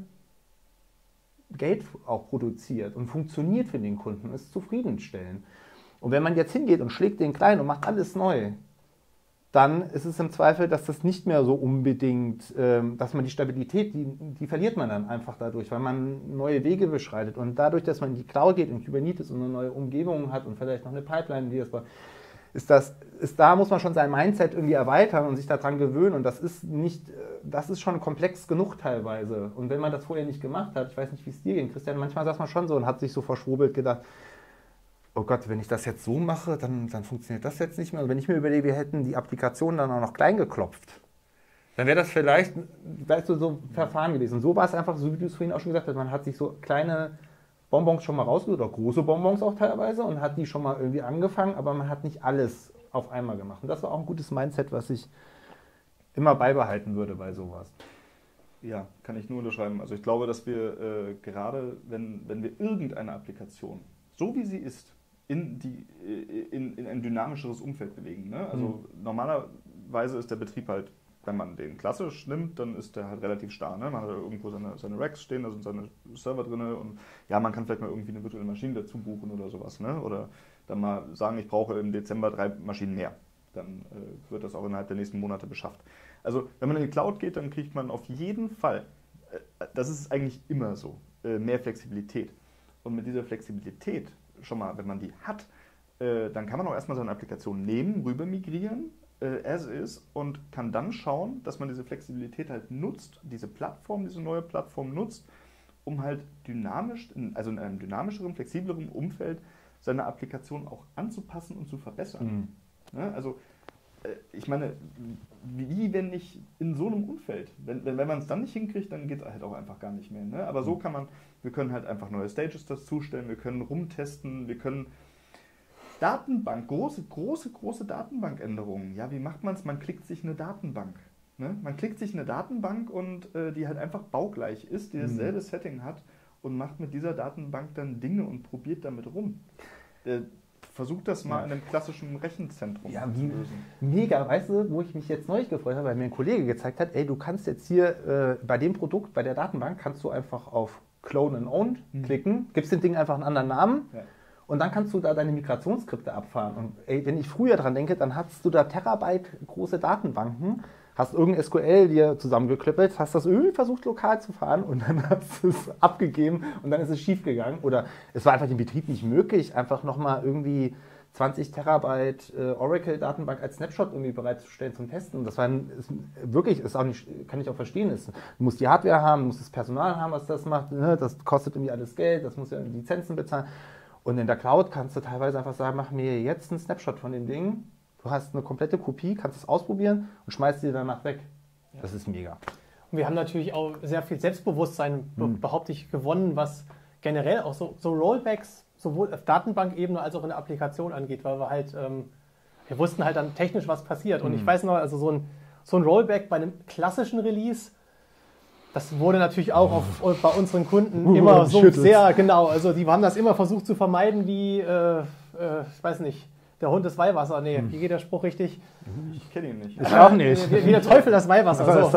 Geld auch produziert und funktioniert für den Kunden, ist zufriedenstellend. Und wenn man jetzt hingeht und schlägt den klein und macht alles neu, dann ist es im Zweifel, dass das nicht mehr so unbedingt, ähm, dass man die Stabilität, die, die verliert man dann einfach dadurch, weil man neue Wege beschreitet. Und dadurch, dass man in die Cloud geht, in Kubernetes und eine neue Umgebung hat und vielleicht noch eine Pipeline, die das war, ist das, ist, da muss man schon sein Mindset irgendwie erweitern und sich daran gewöhnen. Und das ist nicht, das ist schon komplex genug teilweise. Und wenn man das vorher nicht gemacht hat, ich weiß nicht, wie es dir ging, Christian, manchmal saß man schon so und hat sich so verschwurbelt gedacht, oh Gott, wenn ich das jetzt so mache, dann, dann funktioniert das jetzt nicht mehr. Und wenn ich mir überlege, wir hätten die Applikation dann auch noch klein geklopft, dann wäre das vielleicht, weißt du, so Verfahren gewesen. Und so war es einfach, so wie du es vorhin auch schon gesagt hast, man hat sich so kleine Bonbons schon mal rausgesucht, oder große Bonbons auch teilweise, und hat die schon mal irgendwie angefangen, aber man hat nicht alles auf einmal gemacht. Und das war auch ein gutes Mindset, was ich immer beibehalten würde bei sowas. Ja, kann ich nur unterschreiben. Also ich glaube, dass wir äh, gerade, wenn, wenn wir irgendeine Applikation, so wie sie ist, in, die, in, in ein dynamischeres Umfeld bewegen. Ne? Also mhm. normalerweise ist der Betrieb halt, wenn man den klassisch nimmt, dann ist der halt relativ starr. Ne? Man hat irgendwo seine, seine Racks stehen, da sind seine Server drin und ja, man kann vielleicht mal irgendwie eine virtuelle Maschine dazu buchen oder sowas. Ne? Oder dann mal sagen, ich brauche im Dezember drei Maschinen mehr. Dann äh, wird das auch innerhalb der nächsten Monate beschafft. Also wenn man in die Cloud geht, dann kriegt man auf jeden Fall, äh, das ist eigentlich immer so, äh, mehr Flexibilität. Und mit dieser Flexibilität, schon mal, wenn man die hat, äh, dann kann man auch erstmal so eine Applikation nehmen, rüber migrieren, äh, as is, und kann dann schauen, dass man diese Flexibilität halt nutzt, diese Plattform, diese neue Plattform nutzt, um halt dynamisch, also in einem dynamischeren, flexibleren Umfeld seine Applikation auch anzupassen und zu verbessern. Mhm. Ja, also äh, ich meine, wie wenn nicht in so einem Umfeld, wenn, wenn, wenn man es dann nicht hinkriegt, dann geht es halt auch einfach gar nicht mehr. Ne? Aber so kann man, wir können halt einfach neue Stages dazustellen, wir können rumtesten, wir können Datenbank, große, große, große Datenbankänderungen. Ja, wie macht man es? Man klickt sich eine Datenbank. Ne? Man klickt sich eine Datenbank und äh, die halt einfach baugleich ist, die dasselbe mhm. Setting hat und macht mit dieser Datenbank dann Dinge und probiert damit rum. Äh, Versuch das mal ja. in einem klassischen Rechenzentrum ja, zu lösen. Mega, weißt du, wo ich mich jetzt neulich gefreut habe, weil mir ein Kollege gezeigt hat, ey, du kannst jetzt hier äh, bei dem Produkt, bei der Datenbank, kannst du einfach auf Clone and Own mhm. klicken, gibst dem Ding einfach einen anderen Namen ja. und dann kannst du da deine Migrationsskripte abfahren. Und ey, wenn ich früher dran denke, dann hast du da Terabyte große Datenbanken, hast irgendein S Q L dir zusammengeklöppelt, hast das irgendwie versucht lokal zu fahren und dann hast du es abgegeben und dann ist es schief gegangen. Oder es war einfach im Betrieb nicht möglich, einfach nochmal irgendwie zwanzig Terabyte äh, Oracle-Datenbank als Snapshot irgendwie bereitzustellen zum Testen. Und das war ein, ist, wirklich, ist auch nicht, kann ich auch verstehen, ist, du musst die Hardware haben, du musst das Personal haben, was das macht, ne? Das kostet irgendwie alles Geld, das muss ja Lizenzen bezahlen. Und in der Cloud kannst du teilweise einfach sagen, mach mir jetzt einen Snapshot von dem Ding. Du hast eine komplette Kopie, kannst es ausprobieren und schmeißt sie danach weg. Ja. Das ist mega. Und wir haben natürlich auch sehr viel Selbstbewusstsein, hm. behaupte ich, gewonnen, was generell auch so, so Rollbacks sowohl auf Datenbankebene als auch in der Applikation angeht, weil wir halt, ähm, wir wussten halt dann technisch, was passiert. Und hm. ich weiß noch, also so ein, so ein Rollback bei einem klassischen Release, Das wurde natürlich auch auf, bei unseren Kunden uh, immer so sehr, genau, also die haben das immer versucht zu vermeiden, wie, äh, äh, ich weiß nicht, der Hund das Weihwasser. Nee, wie geht der Spruch richtig? Ich kenne ihn nicht. Ich auch nicht. Wie, wie der Teufel das Weihwasser. So.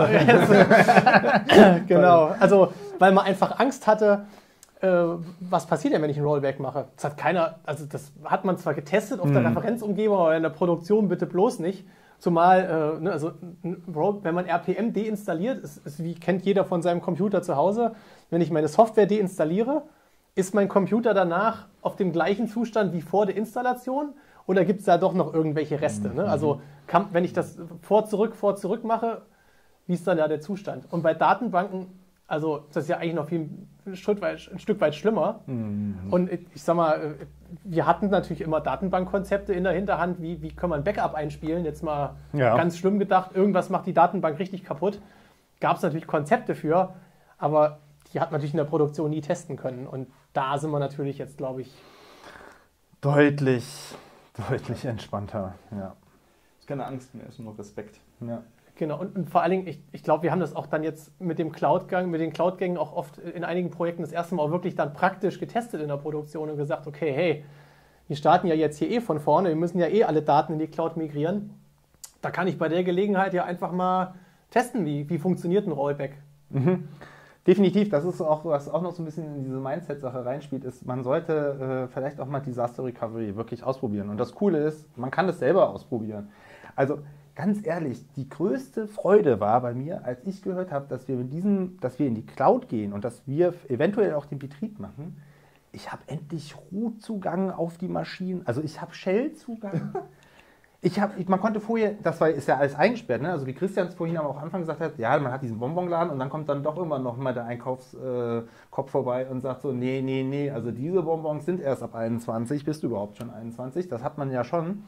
Genau, also weil man einfach Angst hatte, äh, was passiert denn, wenn ich ein Rollback mache? Das hat keiner, also das hat man zwar getestet auf mhm. der Referenzumgebung, aber in der Produktion bitte bloß nicht. Zumal, äh, ne, also wenn man R P M deinstalliert, ist, ist, wie kennt jeder von seinem Computer zu Hause, wenn ich meine Software deinstalliere, ist mein Computer danach auf dem gleichen Zustand wie vor der Installation oder gibt es da doch noch irgendwelche Reste? Mhm. Ne? Also kann, wenn ich das vor, zurück, vor, zurück mache, wie ist dann ja der Zustand? Und bei Datenbanken, also das ist ja eigentlich noch viel, ein Stück weit, ein Stück weit schlimmer. Mhm. Und ich, ich sag mal, wir hatten natürlich immer Datenbankkonzepte in der Hinterhand, wie, wie kann man Backup einspielen, jetzt mal ja. ganz schlimm gedacht, irgendwas macht die Datenbank richtig kaputt. Gab es natürlich Konzepte für, aber die hat man natürlich in der Produktion nie testen können. Und da sind wir natürlich jetzt, glaube ich, deutlich, deutlich entspannter. Ja. Ist keine Angst mehr, ist nur noch Respekt. Ja. Genau, und, und vor allen Dingen, ich, ich glaube, wir haben das auch dann jetzt mit dem Cloud-Gang, mit den Cloud-Gängen auch oft in einigen Projekten das erste Mal auch wirklich dann praktisch getestet in der Produktion und gesagt, okay, hey, wir starten ja jetzt hier eh von vorne, wir müssen ja eh alle Daten in die Cloud migrieren. Da kann ich bei der Gelegenheit ja einfach mal testen, wie, wie funktioniert ein Rollback. Mhm. Definitiv, das ist auch, was auch noch so ein bisschen in diese Mindset-Sache reinspielt, ist, man sollte äh, vielleicht auch mal Disaster Recovery wirklich ausprobieren. Und das Coole ist, man kann das selber ausprobieren. Also ganz ehrlich, die größte Freude war bei mir, als ich gehört habe, dass wir, mit diesem, dass wir in die Cloud gehen und dass wir eventuell auch den Betrieb machen. Ich habe endlich Root-Zugang auf die Maschinen, also ich habe Shell-Zugang. Ich hab, ich, man konnte vorher, das war, ist ja alles eingesperrt, ne? Also wie Christian es vorhin am Anfang gesagt hat, ja, man hat diesen Bonbonladen und dann kommt dann doch immer noch mal der Einkaufskopf äh, vorbei und sagt so, nee, nee, nee, also diese Bonbons sind erst ab einundzwanzig, bist du überhaupt schon einundzwanzig? Das hat man ja schon.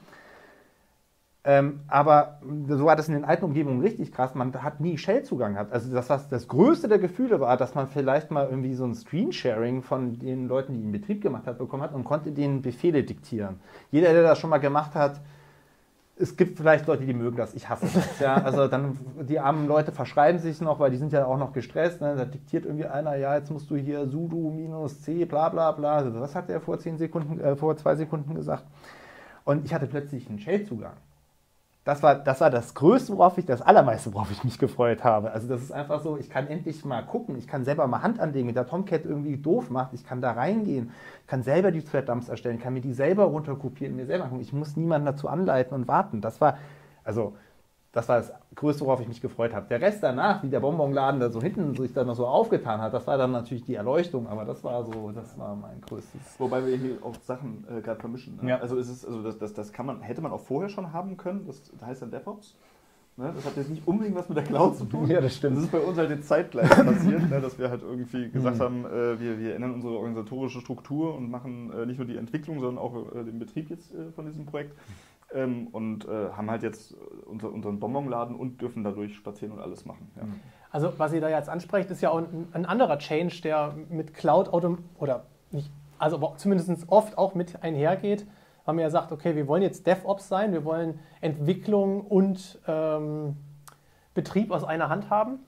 Ähm, aber so war das in den alten Umgebungen richtig krass, man hat nie Shell-Zugang gehabt. Also das, was das größte der Gefühle war, dass man vielleicht mal irgendwie so ein Screensharing von den Leuten, die den Betrieb gemacht hat, bekommen hat und konnte denen Befehle diktieren. Jeder, der das schon mal gemacht hat, es gibt vielleicht Leute, die mögen das, ich hasse das. Ja, also dann, die armen Leute verschreiben sich noch, weil die sind ja auch noch gestresst. Ne? Da diktiert irgendwie einer, ja, jetzt musst du hier sudo minus c, bla bla bla. Also das hat er vor zehn Sekunden, äh, vor zwei Sekunden gesagt. Und ich hatte plötzlich einen Shell-Zugang. Das war, das war das Größte, worauf ich, das Allermeiste, worauf ich mich gefreut habe. Also das ist einfach so, ich kann endlich mal gucken, ich kann selber mal Hand anlegen, wenn der Tomcat irgendwie doof macht, ich kann da reingehen, kann selber die Thread-Dumps erstellen, kann mir die selber runterkopieren, mir selber machen. Ich muss niemanden dazu anleiten und warten. Das war, also, das war das Größte, worauf ich mich gefreut habe. Der Rest danach, wie der Bonbonladen da so hinten sich dann noch so aufgetan hat, das war dann natürlich die Erleuchtung, aber das war so, das war mein größtes. Wobei wir hier auch Sachen äh, gerade vermischen. Ne? Ja. Also ist es, also das, das, das kann man, hätte man auch vorher schon haben können, das heißt dann DevOps. Ne? Das hat jetzt nicht unbedingt was mit der Cloud zu tun. Ja, das stimmt. Das ist bei uns halt jetzt zeitgleich passiert, ne? Dass wir halt irgendwie gesagt haben, äh, wir, wir ändern unsere organisatorische Struktur und machen äh, nicht nur die Entwicklung, sondern auch äh, den Betrieb jetzt äh, von diesem Projekt. Ähm, und äh, haben halt jetzt unser, unseren Bonbonladen und dürfen dadurch spazieren und alles machen. Ja. Also was ihr da jetzt ansprecht, ist ja auch ein, ein anderer Change, der mit Cloud Autom oder nicht, also zumindest oft auch mit einhergeht, weil man ja sagt, okay, wir wollen jetzt DevOps sein, wir wollen Entwicklung und ähm, Betrieb aus einer Hand haben.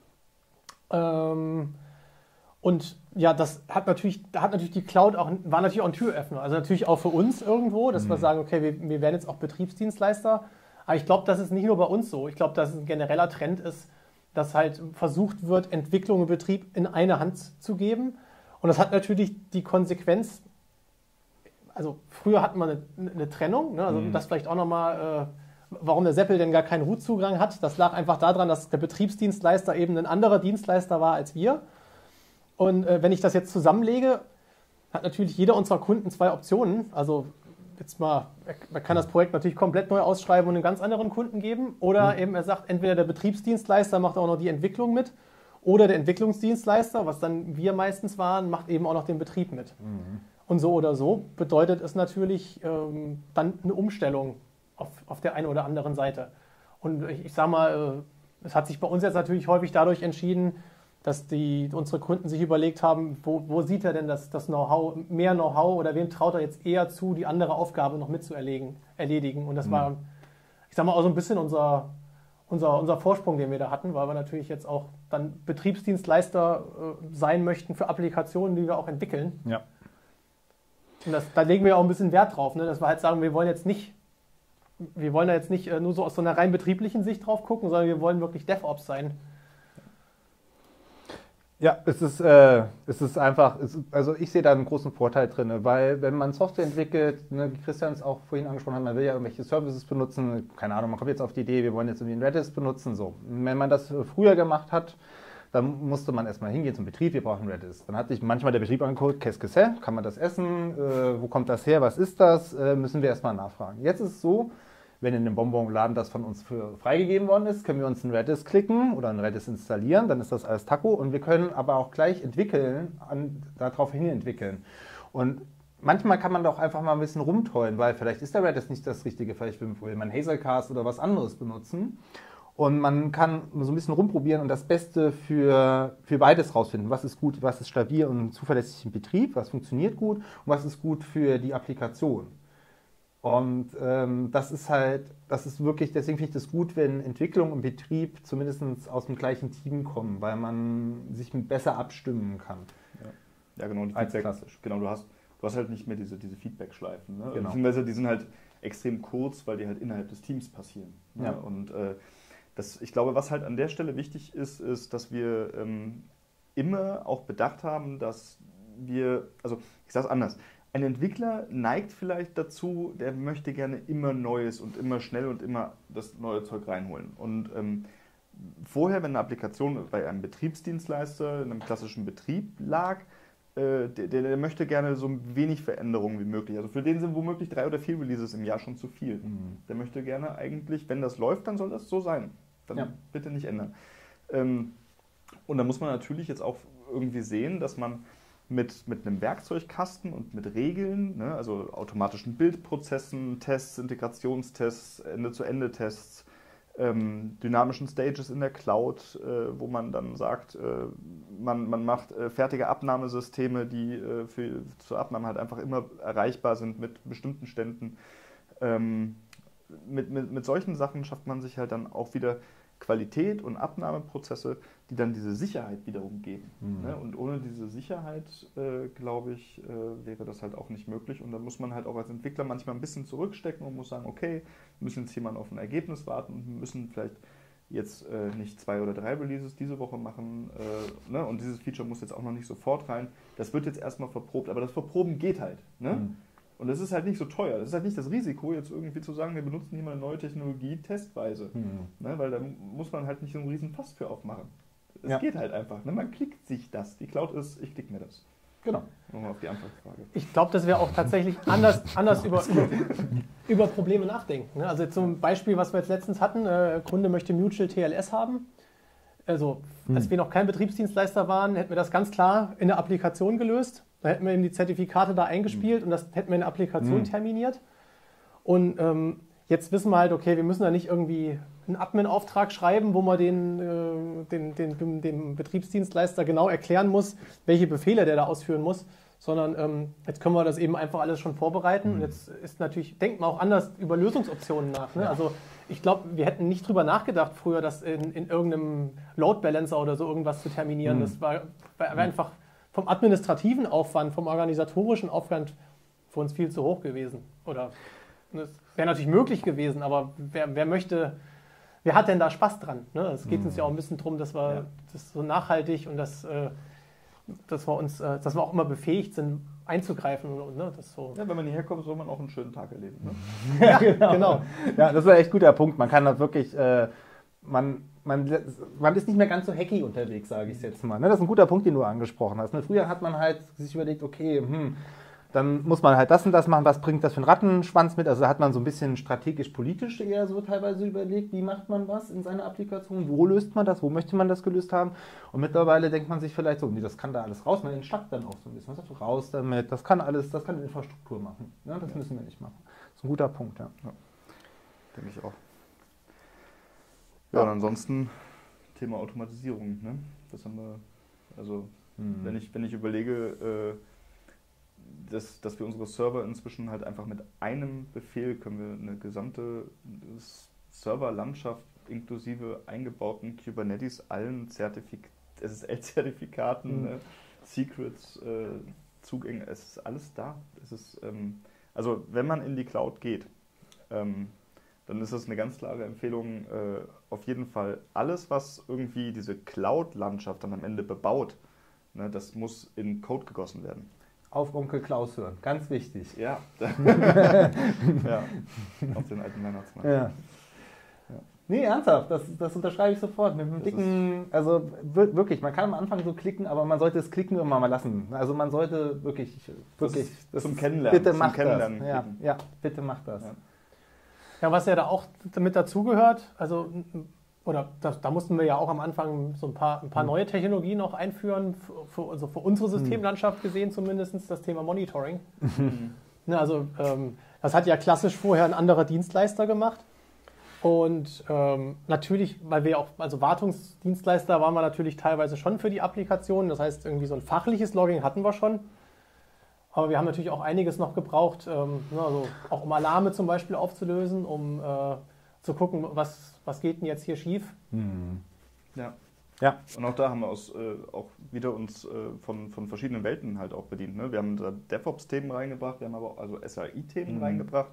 Ähm, und ja, das hat natürlich, da hat natürlich die Cloud auch, war natürlich auch ein Türöffner. Also natürlich auch für uns irgendwo, dass mhm. wir sagen, okay, wir, wir werden jetzt auch Betriebsdienstleister. Aber ich glaube, das ist nicht nur bei uns so. Ich glaube, dass es ein genereller Trend ist, dass halt versucht wird, Entwicklung und Betrieb in eine Hand zu geben. Und das hat natürlich die Konsequenz, also früher hatten wir eine, eine Trennung, ne? Also mhm. das vielleicht auch nochmal, äh, warum der Seppel denn gar keinen Root-Zugang hat. Das lag einfach daran, dass der Betriebsdienstleister eben ein anderer Dienstleister war als wir. Und äh, wenn ich das jetzt zusammenlege, hat natürlich jeder unserer Kunden zwei Optionen. Also jetzt mal, man kann das Projekt natürlich komplett neu ausschreiben und einen ganz anderen Kunden geben. Oder mhm. eben er sagt, entweder der Betriebsdienstleister macht auch noch die Entwicklung mit oder der Entwicklungsdienstleister, was dann wir meistens waren, macht eben auch noch den Betrieb mit. Mhm. Und so oder so bedeutet es natürlich ähm, dann eine Umstellung auf, auf der einen oder anderen Seite. Und ich, ich sage mal, äh, es hat sich bei uns jetzt natürlich häufig dadurch entschieden, dass die, unsere Kunden sich überlegt haben, wo, wo sieht er denn das, das Know-how, mehr Know-how oder wem traut er jetzt eher zu, die andere Aufgabe noch mitzuerledigen. Erledigen. Und das mhm. war, ich sag mal, auch so ein bisschen unser, unser, unser Vorsprung, den wir da hatten, weil wir natürlich jetzt auch dann Betriebsdienstleister äh, sein möchten für Applikationen, die wir auch entwickeln. Ja. Und das, da legen wir auch ein bisschen Wert drauf, ne? Dass wir halt sagen, wir wollen jetzt nicht, wir wollen da jetzt nicht äh, nur so aus so einer rein betrieblichen Sicht drauf gucken, sondern wir wollen wirklich DevOps sein. Ja, es ist, äh, es ist einfach, es, also ich sehe da einen großen Vorteil drin, weil wenn man Software entwickelt, ne, wie Christian es auch vorhin angesprochen hat, man will ja irgendwelche Services benutzen, keine Ahnung, man kommt jetzt auf die Idee, wir wollen jetzt irgendwie einen Redis benutzen, so. Und wenn man das früher gemacht hat, dann musste man erstmal hingehen zum Betrieb, wir brauchen Redis. Dann hat sich manchmal der Betrieb angeguckt, qu'est-ce que c'est, kann man das essen, äh, wo kommt das her, was ist das, äh, müssen wir erstmal nachfragen. Jetzt ist es so, wenn in dem Bonbon-Laden das von uns für freigegeben worden ist, können wir uns ein Redis klicken oder ein Redis installieren, dann ist das alles Taco und wir können aber auch gleich entwickeln, an, darauf hin entwickeln. Und manchmal kann man doch einfach mal ein bisschen rumtollen, weil vielleicht ist der Redis nicht das Richtige, vielleicht will man Hazelcast oder was anderes benutzen. Und man kann so ein bisschen rumprobieren und das Beste für, für beides rausfinden. Was ist gut, was ist stabil und zuverlässig im Betrieb, was funktioniert gut und was ist gut für die Applikation. Und ähm, das ist halt, das ist wirklich, deswegen finde ich das gut, wenn Entwicklung und Betrieb zumindest aus dem gleichen Team kommen, weil man sich besser abstimmen kann. Ja, ja genau. Und als Feedback, klassisch. Genau, du hast, du hast halt nicht mehr diese, diese Feedback-Schleifen. Ne? Genau. Beziehungsweise die sind halt extrem kurz, weil die halt innerhalb des Teams passieren. Ne? Ja. Und äh, das, ich glaube, was halt an der Stelle wichtig ist, ist, dass wir ähm, immer auch bedacht haben, dass wir, also ich sage es anders, ein Entwickler neigt vielleicht dazu, der möchte gerne immer Neues und immer schnell und immer das neue Zeug reinholen. Und ähm, vorher, wenn eine Applikation bei einem Betriebsdienstleister in einem klassischen Betrieb lag, äh, der, der möchte gerne so wenig Veränderungen wie möglich. Also für den sind womöglich drei oder vier Releases im Jahr schon zu viel. Mhm. Der möchte gerne eigentlich, wenn das läuft, dann soll das so sein. Dann ja. bitte nicht ändern. Ähm, und da muss man natürlich jetzt auch irgendwie sehen, dass man Mit, mit einem Werkzeugkasten und mit Regeln, ne, also automatischen Bildprozessen, Tests, Integrationstests, Ende-zu-Ende-Tests, ähm, dynamischen Stages in der Cloud, äh, wo man dann sagt, äh, man, man macht äh, fertige Abnahmesysteme, die äh, für, zur Abnahme halt einfach immer erreichbar sind mit bestimmten Ständen. Ähm, mit, mit, mit solchen Sachen schafft man sich halt dann auch wieder Qualität und Abnahmeprozesse, die dann diese Sicherheit wiederum geben. Mhm. Ne? Und ohne diese Sicherheit, äh, glaube ich, äh, wäre das halt auch nicht möglich. Und da muss man halt auch als Entwickler manchmal ein bisschen zurückstecken und muss sagen, okay, wir müssen jetzt hier mal auf ein Ergebnis warten und wir müssen vielleicht jetzt äh, nicht zwei oder drei Releases diese Woche machen. Äh, ne? Und dieses Feature muss jetzt auch noch nicht sofort rein. Das wird jetzt erstmal verprobt, aber das Verproben geht halt. Ne? Mhm. Und das ist halt nicht so teuer. Das ist halt nicht das Risiko, jetzt irgendwie zu sagen, wir benutzen hier mal eine neue Technologie testweise. Mhm. Ne, weil da muss man halt nicht so einen riesen Fass für aufmachen. Es ja. geht halt einfach. Ne? Man klickt sich das. Die Cloud ist, ich klicke mir das. Genau. Nochmal auf die Anfangsfrage. Ich glaube, dass wir auch tatsächlich anders, anders über, über, über Probleme nachdenken. Ne? Also zum Beispiel, was wir jetzt letztens hatten, äh, Kunde möchte Mutual T L S haben. Also, hm. als wir noch kein Betriebsdienstleister waren, hätten wir das ganz klar in der Applikation gelöst. Da hätten wir eben die Zertifikate da eingespielt hm. und das hätten wir in der Applikation hm. terminiert. Und ähm, jetzt wissen wir halt, okay, wir müssen da nicht irgendwie einen Admin-Auftrag schreiben, wo man den, äh, den, den, dem, dem Betriebsdienstleister genau erklären muss, welche Befehle der da ausführen muss, sondern ähm, jetzt können wir das eben einfach alles schon vorbereiten. Mhm. Und jetzt ist natürlich, denkt man auch anders über Lösungsoptionen nach. Ne? Ja. Also ich glaube, wir hätten nicht drüber nachgedacht früher, das in, in irgendeinem Load Balancer oder so irgendwas zu terminieren. Mhm. Das war, war mhm. einfach vom administrativen Aufwand, vom organisatorischen Aufwand für uns viel zu hoch gewesen. Oder das wäre natürlich möglich gewesen, aber wer, wer möchte... Wer hat denn da Spaß dran? Ne? Es geht mhm. uns ja auch ein bisschen darum, dass wir ja. das so nachhaltig und dass, äh, dass, wir uns, äh, dass wir auch immer befähigt sind, einzugreifen. Und, ne? das so. Ja, wenn man hierher kommt, soll man auch einen schönen Tag erleben. Ne? ja, genau. genau. Ja, das ist ein echt guter Punkt. Man kann da wirklich, äh, man, man, man ist nicht mehr ganz so hacky unterwegs, sage ich jetzt mal. Ne? Das ist ein guter Punkt, den du angesprochen hast. Ne? Früher hat man halt sich überlegt, okay, hm, dann muss man halt das und das machen, was bringt das für einen Rattenschwanz mit? Also da hat man so ein bisschen strategisch-politisch eher so teilweise überlegt, wie macht man was in seiner Applikation, wo löst man das, wo möchte man das gelöst haben? Und mittlerweile denkt man sich vielleicht so, nee, das kann da alles raus, man entschlackt dann auch so ein bisschen, was sagt, raus damit, das kann alles, das kann die Infrastruktur machen, ja, das ja. müssen wir nicht machen. Das ist ein guter Punkt, ja. ja. Denke ich auch. Ja, ja. Und ansonsten Thema Automatisierung, ne? Das haben wir, also hm. wenn ich, wenn ich überlege, äh, Dass, dass wir unsere Server inzwischen halt einfach mit einem Befehl können wir eine gesamte Serverlandschaft inklusive eingebauten Kubernetes, allen Zertifik S S L-Zertifikaten, mhm. ne, Secrets, äh, Zugänge, es ist alles da. Es ist, ähm, also wenn man in die Cloud geht, ähm, dann ist das eine ganz klare Empfehlung, äh, auf jeden Fall alles, was irgendwie diese Cloud-Landschaft dann am Ende bebaut, ne, das muss in Code gegossen werden. Auf Onkel Klaus hören, ganz wichtig. Ja, ja. Auf den alten Weihnachtsmann. Ja. Ja. Nee, ernsthaft, das, das unterschreibe ich sofort. Mit einem dicken, also wirklich, man kann am Anfang so klicken, aber man sollte das Klicken immer mal lassen. Also man sollte wirklich, wirklich das das zum Kennenlernen. Bitte zum macht Kennenlernen das. Ja, ja, bitte macht das. Ja. Ja, was ja da auch mit dazugehört, also oder das, da mussten wir ja auch am Anfang so ein paar, ein paar neue Technologien noch einführen, für, für, also für unsere Systemlandschaft gesehen zumindest, das Thema Monitoring. Mhm. Ne, also ähm, das hat ja klassisch vorher ein anderer Dienstleister gemacht. Und ähm, natürlich, weil wir auch, also Wartungsdienstleister waren wir natürlich teilweise schon für die Applikationen. Das heißt, irgendwie so ein fachliches Logging hatten wir schon. Aber wir haben natürlich auch einiges noch gebraucht, ähm, also auch um Alarme zum Beispiel aufzulösen, um äh, zu gucken, was, was geht denn jetzt hier schief. Mhm. Ja. Ja. Und auch da haben wir uns äh, auch wieder uns äh, von, von verschiedenen Welten halt auch bedient. Ne? Wir haben da DevOps-Themen reingebracht, wir haben aber auch also S R I-Themen mhm. reingebracht.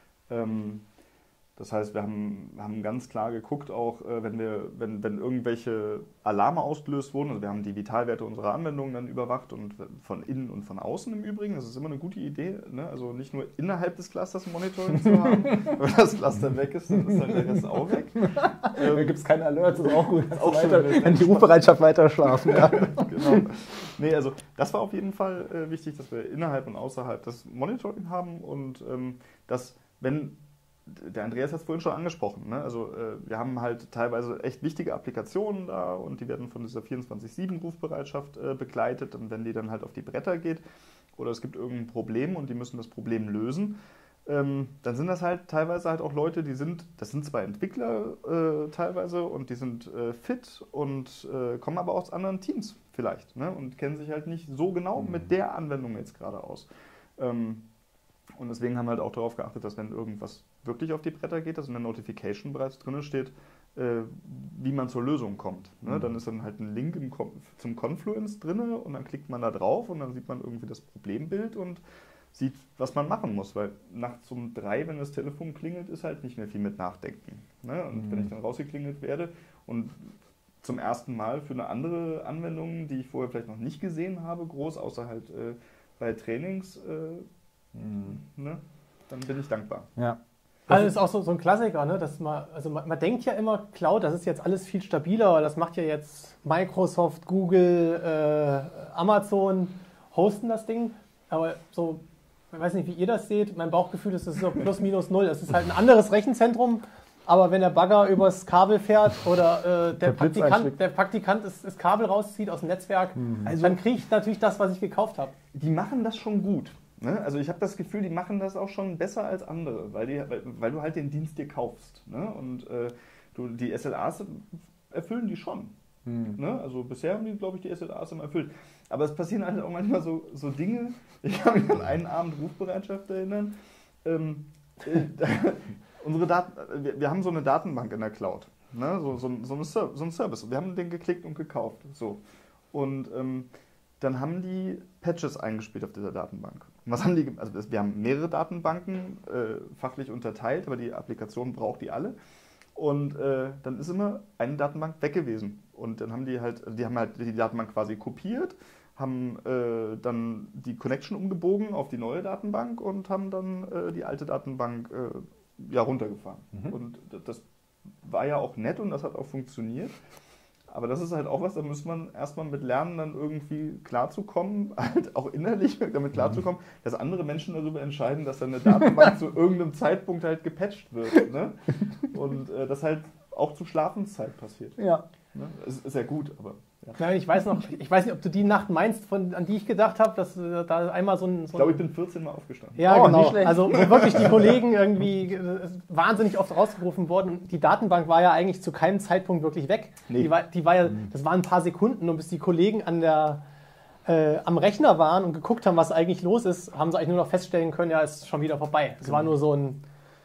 Ähm, Das heißt, wir haben, haben ganz klar geguckt, auch äh, wenn, wir, wenn, wenn irgendwelche Alarme ausgelöst wurden, also wir haben die Vitalwerte unserer Anwendungen dann überwacht und von innen und von außen im Übrigen, das ist immer eine gute Idee, ne? Also nicht nur innerhalb des Clusters ein Monitoring zu haben, wenn das Cluster weg ist, dann ist dann der Rest auch weg. Ähm, da gibt es keine Alerts, das ist auch gut, auch weiter, wenn die Rufbereitschaft weiter schlafen. Ja. Genau. Nee, also das war auf jeden Fall äh, wichtig, dass wir innerhalb und außerhalb das Monitoring haben und ähm, dass, wenn der Andreas hat es vorhin schon angesprochen, ne? Also äh, wir haben halt teilweise echt wichtige Applikationen da und die werden von dieser vierundzwanzig sieben Rufbereitschaft äh, begleitet und wenn die dann halt auf die Bretter geht oder es gibt irgendein Problem und die müssen das Problem lösen, ähm, dann sind das halt teilweise halt auch Leute, die sind, das sind zwar Entwickler äh, teilweise und die sind äh, fit und äh, kommen aber aus anderen Teams vielleicht, ne? Und kennen sich halt nicht so genau mit der Anwendung jetzt gerade aus. Ähm, Und deswegen haben wir halt auch darauf geachtet, dass wenn irgendwas wirklich auf die Bretter geht, dass in der Notification bereits drin steht, äh, wie man zur Lösung kommt. Ne? Mhm. Dann ist dann halt ein Link im Kon- zum Confluence drin und dann klickt man da drauf und dann sieht man irgendwie das Problembild und sieht, was man machen muss. Weil nachts um drei, wenn das Telefon klingelt, ist halt nicht mehr viel mit Nachdenken. Ne? Und mhm. wenn ich dann rausgeklingelt werde und zum ersten Mal für eine andere Anwendung, die ich vorher vielleicht noch nicht gesehen habe, groß, außer halt äh, bei Trainings, äh, Mhm. Ne? Dann bin ich dankbar. Ja. Also das ist auch so, so ein Klassiker, ne? Dass man, also man, man denkt ja immer, Cloud, das ist jetzt alles viel stabiler, das macht ja jetzt Microsoft, Google, äh, Amazon, hosten das Ding. Aber so, ich weiß nicht, wie ihr das seht, mein Bauchgefühl ist, es ist so plus minus null. Es ist halt ein anderes Rechenzentrum, aber wenn der Bagger übers Kabel fährt oder äh, der, Praktikant, der Praktikant das, das Kabel rauszieht aus dem Netzwerk, mhm. also dann kriege ich natürlich das, was ich gekauft habe. Die machen das schon gut. Ne? Also ich habe das Gefühl, die machen das auch schon besser als andere, weil, die, weil, weil du halt den Dienst dir kaufst. Ne? Und äh, du, die S L As erfüllen die schon. Hm. Ne? Also bisher haben die, glaube ich, die S L As immer erfüllt. Aber es passieren halt auch manchmal so, so Dinge, ich kann mich an einen Abend Rufbereitschaft erinnern. Ähm, äh, unsere Daten, wir, wir haben so eine Datenbank in der Cloud, ne? so, so, so, eine Ser- so ein Service. Wir haben den geklickt und gekauft. So. Und ähm, dann haben die Patches eingespielt auf dieser Datenbank. Und was haben die? Also wir haben mehrere Datenbanken, äh, fachlich unterteilt, aber die Applikation braucht die alle. Und äh, dann ist immer eine Datenbank weg gewesen. Und dann haben die halt, die haben halt die Datenbank quasi kopiert, haben äh, dann die Connection umgebogen auf die neue Datenbank und haben dann äh, die alte Datenbank äh, ja, runtergefahren. Mhm. Und das war ja auch nett und das hat auch funktioniert. Aber das ist halt auch was, da muss man erstmal mit lernen, dann irgendwie klarzukommen, halt auch innerlich damit klarzukommen, dass andere Menschen darüber entscheiden, dass dann eine Datenbank zu irgendeinem Zeitpunkt halt gepatcht wird. Ne? Und äh, das halt auch zu Schlafenszeit passiert. Ja. Ne? Ist, ist ja gut, aber... Ja. Nein, ich weiß noch, ich weiß nicht, ob du die Nacht meinst, von, an die ich gedacht habe, dass äh, da einmal so ein... So ich glaube, ich bin vierzehn Mal aufgestanden. Ja, oh, genau. Also wo wirklich die Kollegen irgendwie äh, wahnsinnig oft rausgerufen wurden. Die Datenbank war ja eigentlich zu keinem Zeitpunkt wirklich weg. Nee. Die war, die war ja, das waren ein paar Sekunden und bis die Kollegen an der, äh, am Rechner waren und geguckt haben, was eigentlich los ist, haben sie eigentlich nur noch feststellen können, ja, ist schon wieder vorbei. Es genau. war nur so ein...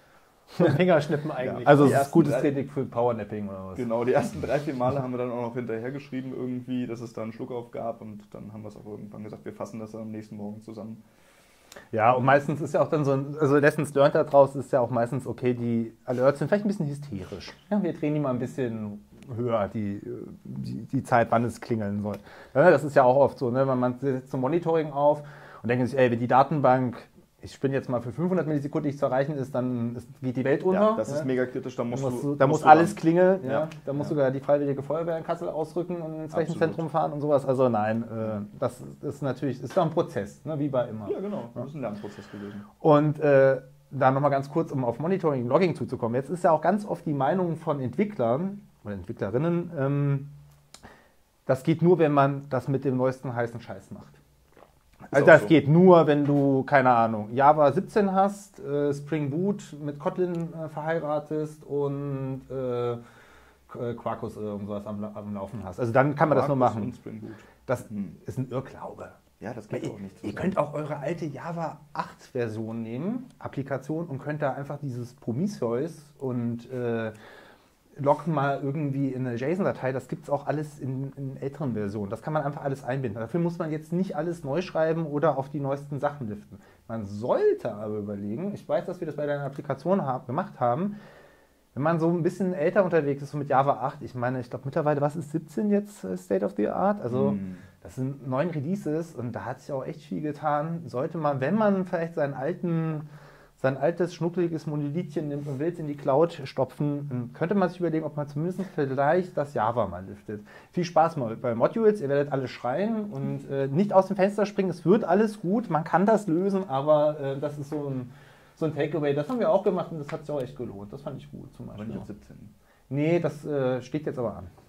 Fingerschnippen eigentlich. Ja, also Die es ist ersten gutes drei- Training für Powernapping oder was? Genau, die ersten drei, vier Male haben wir dann auch noch hinterher geschrieben irgendwie, dass es da einen Schluck auf gab und dann haben wir es auch irgendwann gesagt, wir fassen das dann am nächsten Morgen zusammen. Ja, und meistens ist ja auch dann so ein, also Lessons learned da draus ist ja auch meistens, okay, die Alerts sind vielleicht ein bisschen hysterisch. Ja, wir drehen die mal ein bisschen höher, die, die, die Zeit, wann es klingeln soll. Ja, das ist ja auch oft so, ne? Man, man setzt so ein Monitoring auf und denkt sich, ey, wenn die Datenbank, ich spinne jetzt mal für fünfhundert Millisekunden nicht zu erreichen ist, dann ist, geht die Welt unter. Ja, das ja? ist mega kritisch, da musst Da musst du... du, da musst muss du alles ran. klingeln, ja. Ja. Da muss Ja. sogar die Freiwillige Feuerwehr in Kassel ausrücken und ins Absolut. Rechenzentrum fahren und sowas. Also nein, äh, das ist natürlich, ist doch ein Prozess, ne? Wie bei immer. Ja, genau, das ist ein Lernprozess gewesen. Und äh, da nochmal ganz kurz, um auf Monitoring und Logging zuzukommen. Jetzt ist ja auch ganz oft die Meinung von Entwicklern oder Entwicklerinnen, ähm, das geht nur, wenn man das mit dem neuesten heißen Scheiß macht. Also auch das so. geht nur, wenn du, keine Ahnung, Java siebzehn hast, äh, Spring Boot mit Kotlin äh, verheiratest und äh, Quarkus oder irgendwas am, am Laufen hast. Also dann kann man das nur Quarkus machen. und Spring Boot. Das Hm. ist ein Irrglaube. Ja, das geht Ihr, auch nicht ihr zusammen. könnt auch eure alte Java acht Version nehmen, Applikation, und könnt da einfach dieses Prometheus und äh, loggen mal irgendwie in eine JSON-Datei. Das gibt es auch alles in, in älteren Versionen. Das kann man einfach alles einbinden. Dafür muss man jetzt nicht alles neu schreiben oder auf die neuesten Sachen liften. Man sollte aber überlegen, ich weiß, dass wir das bei deiner Applikation hab, gemacht haben, wenn man so ein bisschen älter unterwegs ist, so mit Java acht, ich meine, ich glaube mittlerweile, was ist siebzehn jetzt äh, State of the Art? Also Hm. das sind neun Releases und da hat sich auch echt viel getan. Sollte man, wenn man vielleicht seinen alten, sein altes, schnuckeliges Monolithchen nimmt und will es in die Cloud stopfen, dann könnte man sich überlegen, ob man zumindest vielleicht das Java mal liftet. Viel Spaß mal bei Modules, ihr werdet alle schreien und äh, nicht aus dem Fenster springen, es wird alles gut, man kann das lösen, aber äh, das ist so ein, so ein Takeaway. Das haben wir auch gemacht und das hat sich auch echt gelohnt. Das fand ich gut zum Aber Beispiel. nicht auf siebzehn. Nee, das äh, steht jetzt aber an.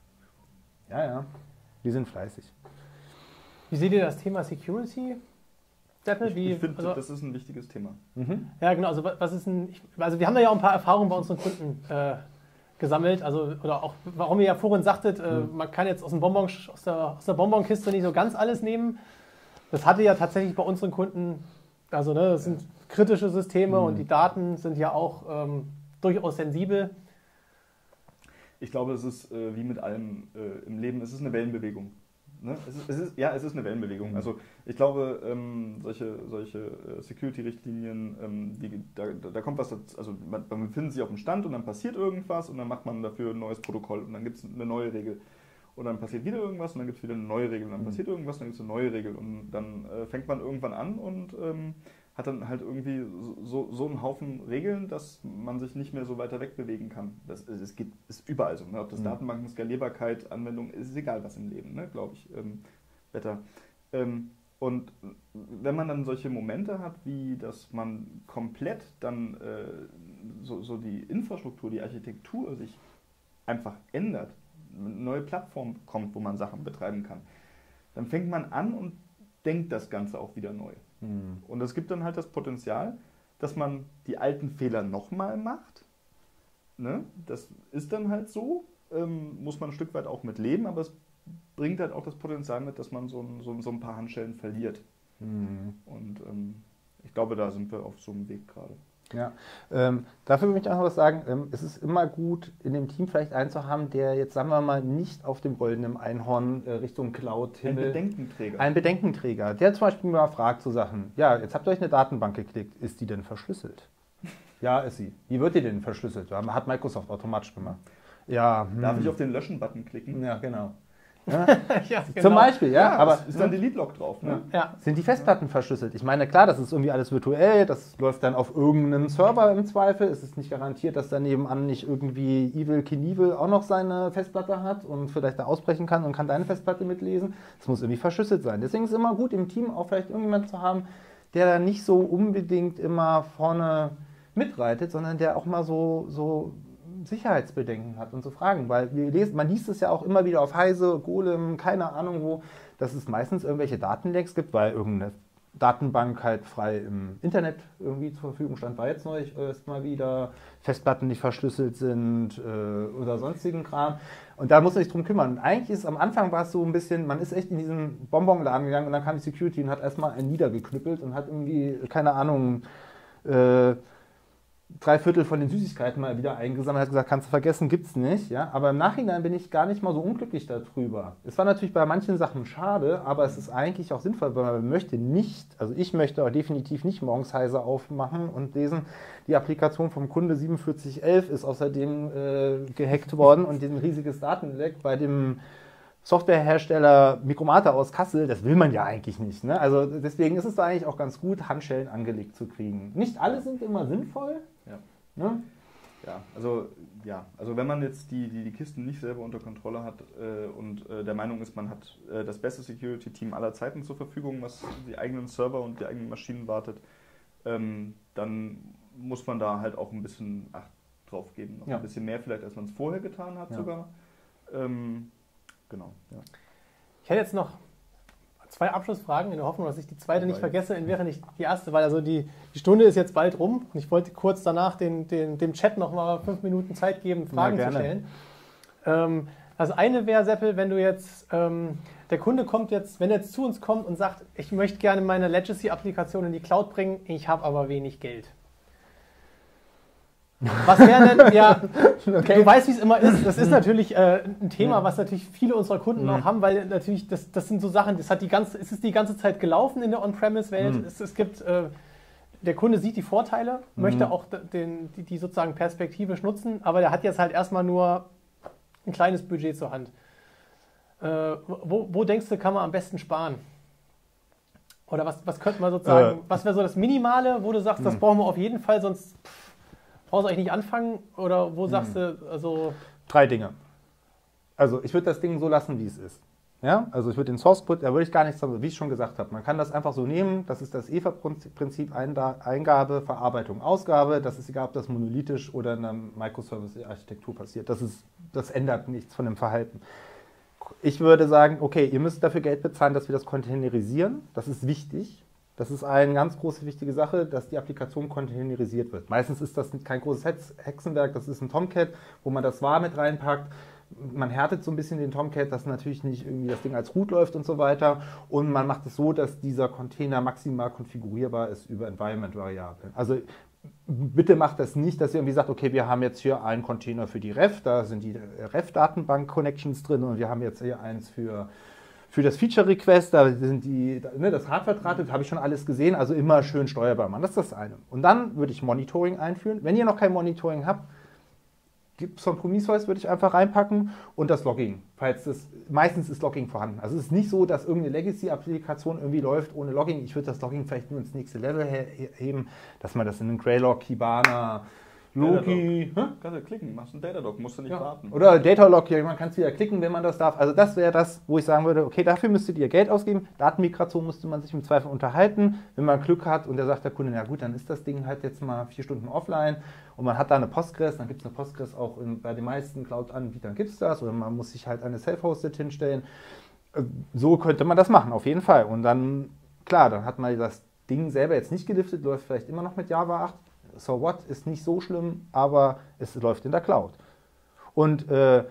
Ja, ja, wir sind fleißig. Wie seht ihr das Thema Security? Deppe, Ich, wie, ich finde, also, das ist ein wichtiges Thema. Mhm. ja, genau. Also, wa- was ist ein, ich, also, wir haben da ja auch ein paar Erfahrungen bei unseren Kunden äh, gesammelt. Also, oder auch, warum ihr ja vorhin sagtet, äh, Mhm. man kann jetzt aus, dem Bonbon, aus, der, aus der Bonbonkiste nicht so ganz alles nehmen. Das hatte ja tatsächlich bei unseren Kunden, also, ne, das sind kritische Systeme Mhm. und die Daten sind ja auch ähm, durchaus sensibel. Ich glaube, es ist äh, wie mit allem äh, im Leben, es ist eine Wellenbewegung. Ne? Es ist, es ist, ja, es ist eine Wellenbewegung. Also ich glaube, ähm, solche, solche äh, Security-Richtlinien, ähm, die, da, da kommt was dazu, also man, man befindet sich auf dem Stand und dann passiert irgendwas und dann macht man dafür ein neues Protokoll und dann gibt es eine neue Regel. Und dann passiert wieder irgendwas und dann gibt es wieder eine neue Regel und dann Mhm. passiert irgendwas und dann gibt es eine neue Regel und dann äh, fängt man irgendwann an und ähm, hat dann halt irgendwie so, so einen Haufen Regeln, dass man sich nicht mehr so weiter wegbewegen kann. Das ist, es geht, ist überall so. Ne? Ob das Mhm. Datenbanken, Skalierbarkeit, Anwendung, ist egal was im Leben, ne? Glaube ich. Ähm, Wetter. Ähm, und wenn man dann solche Momente hat, wie dass man komplett dann äh, so, so die Infrastruktur, die Architektur sich einfach ändert, eine neue Plattform kommt, wo man Sachen betreiben kann, dann fängt man an und denkt das Ganze auch wieder neu. Mhm. Und es gibt dann halt das Potenzial, dass man die alten Fehler nochmal macht. Ne? Das ist dann halt so, ähm, muss man ein Stück weit auch mit leben, aber es bringt halt auch das Potenzial mit, dass man so ein, so, so ein paar Handschellen verliert. Mhm. Und ähm, ich glaube, da sind wir auf so einem Weg gerade. Ja, ähm, dafür würde ich auch noch was sagen. Ähm, es ist immer gut, in dem Team vielleicht einen zu haben, der jetzt, sagen wir mal, nicht auf dem goldenen Einhorn äh, Richtung Cloud Ein himmelt. Bedenkenträger. Ein Bedenkenträger, der zum Beispiel mal fragt zu Sachen, ja, jetzt habt ihr euch eine Datenbank geklickt, ist die denn verschlüsselt? Ja, ist sie. Wie wird die denn verschlüsselt? Ja, hat Microsoft automatisch gemacht. Ja, hm. Darf ich auf den Löschen-Button klicken? Ja, genau. Ja, genau. Zum Beispiel, ja, aber es ist dann Delete-Log drauf. Ne? Ja. sind die Festplatten verschlüsselt? Ich meine, klar, das ist irgendwie alles virtuell, das läuft dann auf irgendeinem Server im Zweifel. Es ist nicht garantiert, dass da nebenan nicht irgendwie Evil Knievel auch noch seine Festplatte hat und vielleicht da ausbrechen kann und kann deine Festplatte mitlesen. Das muss irgendwie verschlüsselt sein. Deswegen ist es immer gut, im Team auch vielleicht irgendjemand zu haben, der da nicht so unbedingt immer vorne mitreitet, sondern der auch mal so, so Sicherheitsbedenken hat und so Fragen, weil wir lesen, man liest es ja auch immer wieder auf Heise, Golem, keine Ahnung wo, dass es meistens irgendwelche Datenlecks gibt, weil irgendeine Datenbank halt frei im Internet irgendwie zur Verfügung stand, war jetzt neulich erst mal wieder, Festplatten nicht verschlüsselt sind äh, oder sonstigen Kram. Und da muss man sich drum kümmern. Und eigentlich ist am Anfang war es so ein bisschen, man ist echt in diesen Bonbonladen gegangen und dann kam die Security und hat erstmal einen niedergeknüppelt und hat irgendwie, keine Ahnung, äh, drei Viertel von den Süßigkeiten mal wieder eingesammelt, hat gesagt, kannst du vergessen, gibt's nicht. Ja? Aber im Nachhinein bin ich gar nicht mal so unglücklich darüber. Es war natürlich bei manchen Sachen schade, aber es ist eigentlich auch sinnvoll, weil man möchte nicht, also ich möchte auch definitiv nicht morgens Heise aufmachen und lesen, die Applikation vom Kunde siebenundvierzig elf ist außerdem äh, gehackt worden und ein riesiges Datenleck bei dem Softwarehersteller Micromata aus Kassel, das will man ja eigentlich nicht. Ne? Also deswegen ist es da eigentlich auch ganz gut, Handschellen angelegt zu kriegen. Nicht alle sind immer sinnvoll. Ja. Ne? Ja, also, ja, also wenn man jetzt die, die, die Kisten nicht selber unter Kontrolle hat äh, und äh, der Meinung ist, man hat äh, das beste Security-Team aller Zeiten zur Verfügung, was die eigenen Server und die eigenen Maschinen wartet, ähm, dann muss man da halt auch ein bisschen Acht drauf geben. Noch ja. ein bisschen mehr vielleicht, als man es vorher getan hat ja. sogar. Ähm, Genau. Ja. Ich hätte jetzt noch zwei Abschlussfragen in der Hoffnung, dass ich die zweite nicht vergesse, während ich die erste, weil also die, die Stunde ist jetzt bald rum und ich wollte kurz danach den, den, dem Chat noch mal fünf Minuten Zeit geben, Fragen zu stellen. Ähm, das eine wäre, Seppel, wenn du jetzt, ähm, der Kunde kommt jetzt, wenn er jetzt zu uns kommt und sagt, ich möchte gerne meine Legacy-Applikation in die Cloud bringen, ich habe aber wenig Geld. Was wäre denn, ja, okay. Du weißt, wie es immer ist, das ist natürlich äh, ein Thema, was natürlich viele unserer Kunden noch haben, weil natürlich, das, das sind so Sachen, das hat die ganze, es ist die ganze Zeit gelaufen in der On-Premise-Welt, mhm. es, es gibt, äh, der Kunde sieht die Vorteile, mhm. möchte auch den, die, die sozusagen perspektivisch nutzen, aber der hat jetzt halt erstmal nur ein kleines Budget zur Hand. Äh, wo, wo denkst du, kann man am besten sparen? Oder was, was könnte man sozusagen, äh. was wäre so das Minimale, wo du sagst, mhm. das brauchen wir auf jeden Fall, sonst... Pff, brauchst du eigentlich nicht anfangen oder wo sagst hm. du, also... Drei Dinge. Also ich würde das Ding so lassen, wie es ist. Ja? Also ich würde den Source Code, da würde ich gar nichts sagen, wie ich schon gesagt habe. Man kann das einfach so nehmen, das ist das E V A-Prinzip, Eingabe, Verarbeitung, Ausgabe. Das ist egal, ob das monolithisch oder in einer Microservice-Architektur passiert. Das, ist, das ändert nichts von dem Verhalten. Ich würde sagen, okay, ihr müsst dafür Geld bezahlen, dass wir das containerisieren. Das ist wichtig. Das ist eine ganz große wichtige Sache, dass die Applikation containerisiert wird. Meistens ist das kein großes Hexenwerk, das ist ein Tomcat, wo man das war mit reinpackt. Man härtet so ein bisschen den Tomcat, dass natürlich nicht irgendwie das Ding als Root läuft und so weiter. Und man macht es so, dass dieser Container maximal konfigurierbar ist über Environment-Variablen. Also bitte macht das nicht, dass ihr irgendwie sagt, okay, wir haben jetzt hier einen Container für die Ref, da sind die Ref-Datenbank-Connections drin und wir haben jetzt hier eins für... Für das Feature-Request, da sind die, ne, das Hardware-Drahtet, habe ich schon alles gesehen, also immer schön steuerbar machen. Das ist das eine. Und dann würde ich Monitoring einführen. Wenn ihr noch kein Monitoring habt, gibt es von Prometheus, würde ich einfach reinpacken und das Logging. Falls das, meistens ist Logging vorhanden. Also es ist nicht so, dass irgendeine Legacy-Applikation irgendwie läuft ohne Logging. Ich würde das Logging vielleicht nur ins nächste Level heben, dass man das in einen Graylog, Kibana, Loki. Kannst du klicken, machst einen Datadog, musst du nicht ja. warten. Oder Datalog, ja, man kann es wieder klicken, wenn man das darf. Also das wäre das, wo ich sagen würde, okay, dafür müsstet ihr Geld ausgeben. Datenmigration müsste man sich im Zweifel unterhalten. Wenn man Glück hat und der sagt der Kunde, na gut, dann ist das Ding halt jetzt mal vier Stunden offline und man hat da eine Postgres, dann gibt es eine Postgres auch in, bei den meisten Cloud-Anbietern gibt es das oder man muss sich halt eine Self-Hosted hinstellen. So könnte man das machen, auf jeden Fall. Und dann, klar, dann hat man das Ding selber jetzt nicht geliftet, läuft vielleicht immer noch mit Java acht. So what, ist nicht so schlimm, aber es läuft in der Cloud. Und äh,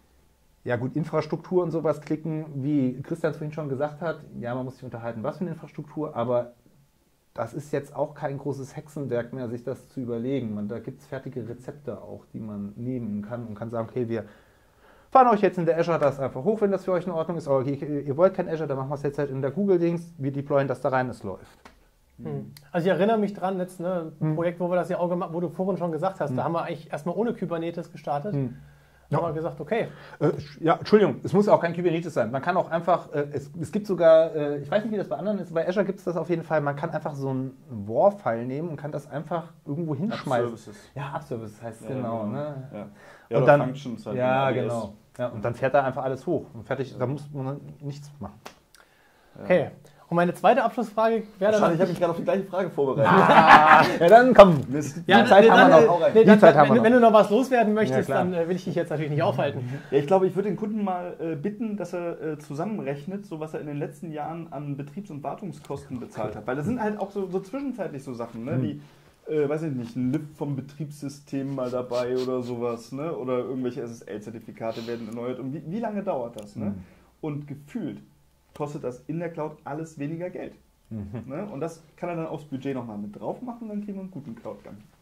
ja gut, Infrastruktur und sowas klicken, wie Christian es vorhin schon gesagt hat, ja, man muss sich unterhalten, was für eine Infrastruktur, aber das ist jetzt auch kein großes Hexenwerk mehr, sich das zu überlegen. Man, da gibt es fertige Rezepte auch, die man nehmen kann und kann sagen, okay, wir fahren euch jetzt in der Azure das einfach hoch, wenn das für euch in Ordnung ist, aber okay, ihr wollt kein Azure, dann machen wir es jetzt halt in der Google-Dings, wir deployen das da rein, es läuft. Also ich erinnere mich dran, jetzt ne, ein Projekt, wo wir das ja auch gemacht, wo du vorhin schon gesagt hast, hm. da haben wir eigentlich erstmal ohne Kubernetes gestartet. Hm. Da haben wir gesagt, okay. Äh, ja, Entschuldigung, es muss auch kein Kubernetes sein. Man kann auch einfach, äh, es, es gibt sogar, äh, ich weiß nicht, wie das bei anderen ist, bei Azure gibt es das auf jeden Fall, man kann einfach so ein W A R-File nehmen und kann das einfach irgendwo hinschmeißen. App-Services. Ja, App-Services heißt es ja, genau. genau. Ne? Ja, ja und oder dann, Functions halt. Ja, genau. Ja, und dann fährt da einfach alles hoch und fertig, da muss man nichts machen. Ja. Okay. Und meine zweite Abschlussfrage wäre dann... Schade, ich habe mich gerade auf die gleiche Frage vorbereitet. Ah, ja, dann komm. Die ja, Zeit dann, haben dann, wir noch. Nee, dann, Zeit wenn, haben wir wenn du noch was loswerden möchtest, ja, dann äh, will ich dich jetzt natürlich nicht aufhalten. Ja, ich glaube, ich würde den Kunden mal äh, bitten, dass er äh, zusammenrechnet, so was er in den letzten Jahren an Betriebs- und Wartungskosten bezahlt hat. Weil das sind halt auch so, so zwischenzeitlich so Sachen, ne? Wie, äh, weiß ich nicht, ein Lift vom Betriebssystem mal dabei oder sowas, ne? Oder irgendwelche S S L-Zertifikate werden erneuert. Und wie, wie lange dauert das? Ne? Mhm. Und gefühlt kostet das in der Cloud alles weniger Geld. Mhm. Ne? Und das kann er dann aufs Budget nochmal mit drauf machen, dann kriegen wir einen guten Cloud-Gang.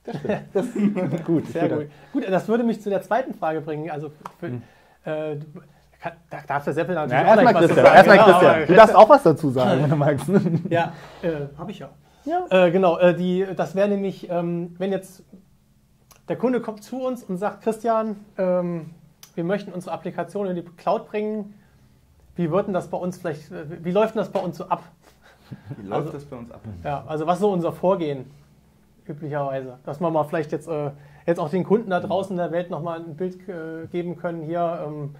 Das ist gut. Sehr gut. Gut, das würde mich zu der zweiten Frage bringen. Also, für, hm. äh, du, kann, da darf der Seppel natürlich ja, auch gleich was zu sagen. sagen. Erstmal Genau, Christian. Du darfst auch was dazu sagen, wenn du magst. Ja, äh, habe ich ja. ja. Äh, genau, äh, die, das wäre nämlich, ähm, wenn jetzt der Kunde kommt zu uns und sagt, Christian, ähm, wir möchten unsere Applikation in die Cloud bringen. Wie wird denn das bei uns vielleicht, wie läuft denn das bei uns so ab? Wie läuft also, das bei uns ab? Ja, also was ist so unser Vorgehen üblicherweise? Dass wir mal vielleicht jetzt, äh, jetzt auch den Kunden da draußen in der Welt nochmal ein Bild äh, geben können hier. Ähm,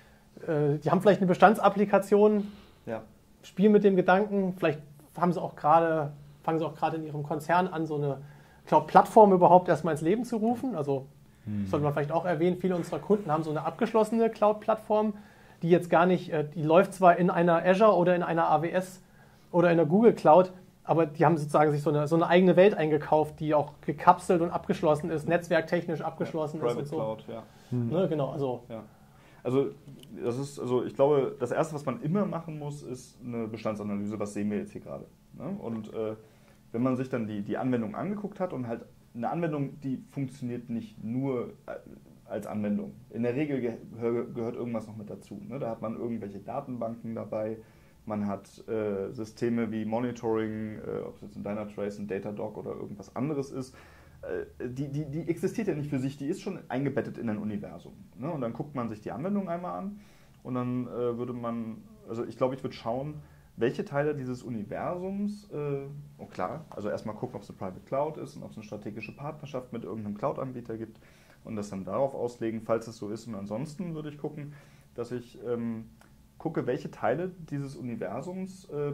äh, die haben vielleicht eine Bestandsapplikation, ja. spielen mit dem Gedanken, vielleicht haben sie auch gerade, fangen sie auch gerade in ihrem Konzern an, so eine Cloud-Plattform überhaupt erstmal ins Leben zu rufen. Also hm. sollte man vielleicht auch erwähnen, viele unserer Kunden haben so eine abgeschlossene Cloud-Plattform, die jetzt gar nicht, die läuft zwar in einer Azure oder in einer A W S oder in der Google Cloud, aber die haben sozusagen sich so eine, so eine eigene Welt eingekauft, die auch gekapselt und abgeschlossen ist, netzwerktechnisch abgeschlossen ja, ist und so. Cloud, ja. Hm. Ne, genau, also. Ja. Also, das ist, also ich glaube, das Erste, was man immer machen muss, ist eine Bestandsanalyse, was sehen wir jetzt hier gerade. Ne? Und äh, wenn man sich dann die, die Anwendung angeguckt hat und halt eine Anwendung, die funktioniert nicht nur als Anwendung. In der Regel gehör, gehört irgendwas noch mit dazu. Ne? Da hat man irgendwelche Datenbanken dabei, man hat äh, Systeme wie Monitoring, äh, ob es jetzt ein Dynatrace, ein Datadog oder irgendwas anderes ist. Äh, die, die, die existiert ja nicht für sich, die ist schon eingebettet in ein Universum. Ne? Und dann guckt man sich die Anwendung einmal an und dann äh, würde man, also ich glaube, ich würde schauen, welche Teile dieses Universums, äh, oh klar, also erstmal gucken, ob es eine Private Cloud ist und ob es eine strategische Partnerschaft mit irgendeinem Cloud-Anbieter gibt und das dann darauf auslegen, falls es so ist. Und ansonsten würde ich gucken, dass ich ähm, gucke, welche Teile dieses Universums äh,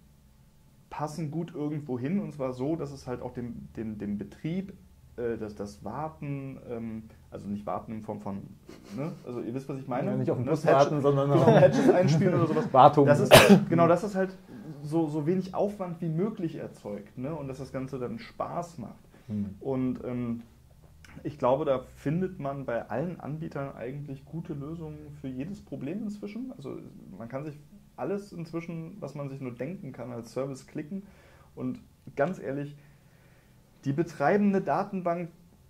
passen gut irgendwo hin, und zwar so, dass es halt auch dem, dem, dem Betrieb, äh, das, das Warten, ähm, also nicht Warten in Form von, ne? Also ihr wisst, was ich meine? Ja, nicht auf den ne? Bus Patch, warten, sondern genau, Patches einspielen oder sowas. Wartung. Das ist halt, genau, dass es halt so, so wenig Aufwand wie möglich erzeugt, ne? Und dass das Ganze dann Spaß macht. Mhm. Und ähm, ich glaube, da findet man bei allen Anbietern eigentlich gute Lösungen für jedes Problem inzwischen. Also man kann sich alles inzwischen, was man sich nur denken kann, als Service klicken. Und ganz ehrlich, die betreiben eine Datenbank,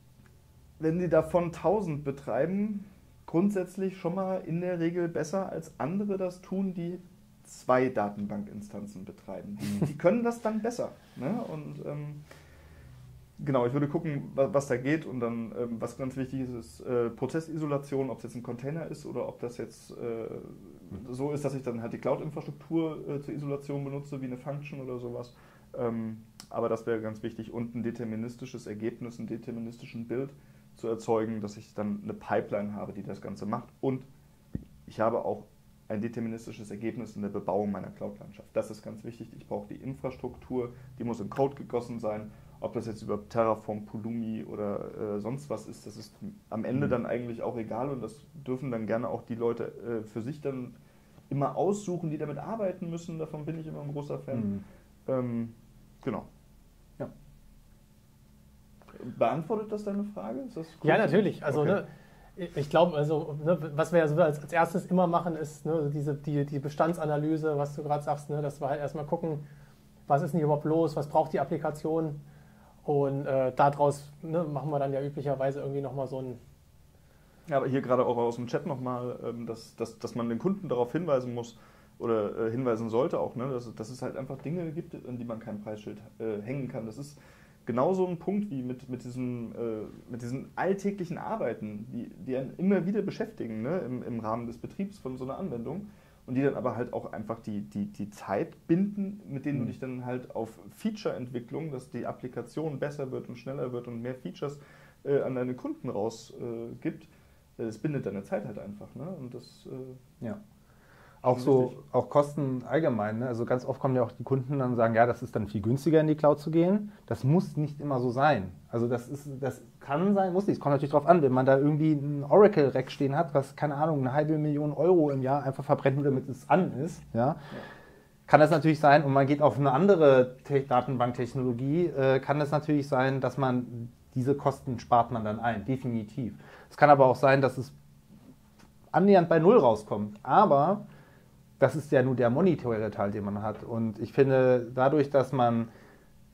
wenn sie davon tausend betreiben, grundsätzlich schon mal in der Regel besser als andere das tun, die zwei Datenbankinstanzen betreiben. Die, die können das dann besser. Ne? Und ähm, genau, ich würde gucken, was, was da geht, und dann, ähm, was ganz wichtig ist, ist äh, Prozessisolation, ob es jetzt ein Container ist oder ob das jetzt äh, so ist, dass ich dann halt die Cloud-Infrastruktur äh, zur Isolation benutze, wie eine Function oder sowas. Ähm, aber das wäre ganz wichtig, und ein deterministisches Ergebnis, einen deterministischen Bild zu erzeugen, dass ich dann eine Pipeline habe, die das Ganze macht, und ich habe auch ein deterministisches Ergebnis in der Bebauung meiner Cloud-Landschaft. Das ist ganz wichtig. Ich brauche die Infrastruktur, die muss in Code gegossen sein. Ob das jetzt über Terraform, Pulumi oder äh, sonst was ist, das ist am Ende dann eigentlich auch egal, und das dürfen dann gerne auch die Leute äh, für sich dann immer aussuchen, die damit arbeiten müssen. Davon bin ich immer ein großer Fan. Mhm. Ähm, genau. Ja. Beantwortet das deine Frage? Ist das ja, natürlich. Also, okay. ne, ich glaube, also, ne, was wir also als, als erstes immer machen, ist ne, diese, die, die Bestandsanalyse, was du gerade sagst, ne, dass wir halt erstmal gucken, was ist denn hier überhaupt los, was braucht die Applikation, und äh, daraus ne, machen wir dann ja üblicherweise irgendwie nochmal so ein... Ja, aber hier gerade auch aus dem Chat nochmal, ähm, dass, dass, dass man den Kunden darauf hinweisen muss oder äh, hinweisen sollte auch, ne, dass, dass es halt einfach Dinge gibt, an die man kein Preisschild äh, hängen kann. Das ist genauso ein Punkt wie mit, mit, diesem, äh, mit diesen alltäglichen Arbeiten, die, die einen immer wieder beschäftigen, ne, im, im Rahmen des Betriebs von so einer Anwendung, und die dann aber halt auch einfach die, die, die Zeit binden, mit denen mhm. du dich dann halt auf Feature-Entwicklung, dass die Applikation besser wird und schneller wird und mehr Features äh, an deine Kunden rausgibt. Äh, das bindet deine Zeit halt einfach. Ne? Und das, äh, ja. Auch so, auch Kosten allgemein. Ne? Also ganz oft kommen ja auch die Kunden dann und sagen, ja, das ist dann viel günstiger, in die Cloud zu gehen. Das muss nicht immer so sein. Also das ist, das kann sein, muss nicht. Es kommt natürlich drauf an, wenn man da irgendwie ein Oracle-Rack stehen hat, was, keine Ahnung, eine halbe Million Euro im Jahr einfach verbrennt, nur damit es an ist. Ja? Ja. Kann das natürlich sein, und man geht auf eine andere Datenbanktechnologie, äh, kann das natürlich sein, dass man diese Kosten spart man dann ein, definitiv. Es kann aber auch sein, dass es annähernd bei Null rauskommt. Aber das ist ja nur der monetäre Teil, den man hat. Und ich finde, dadurch, dass man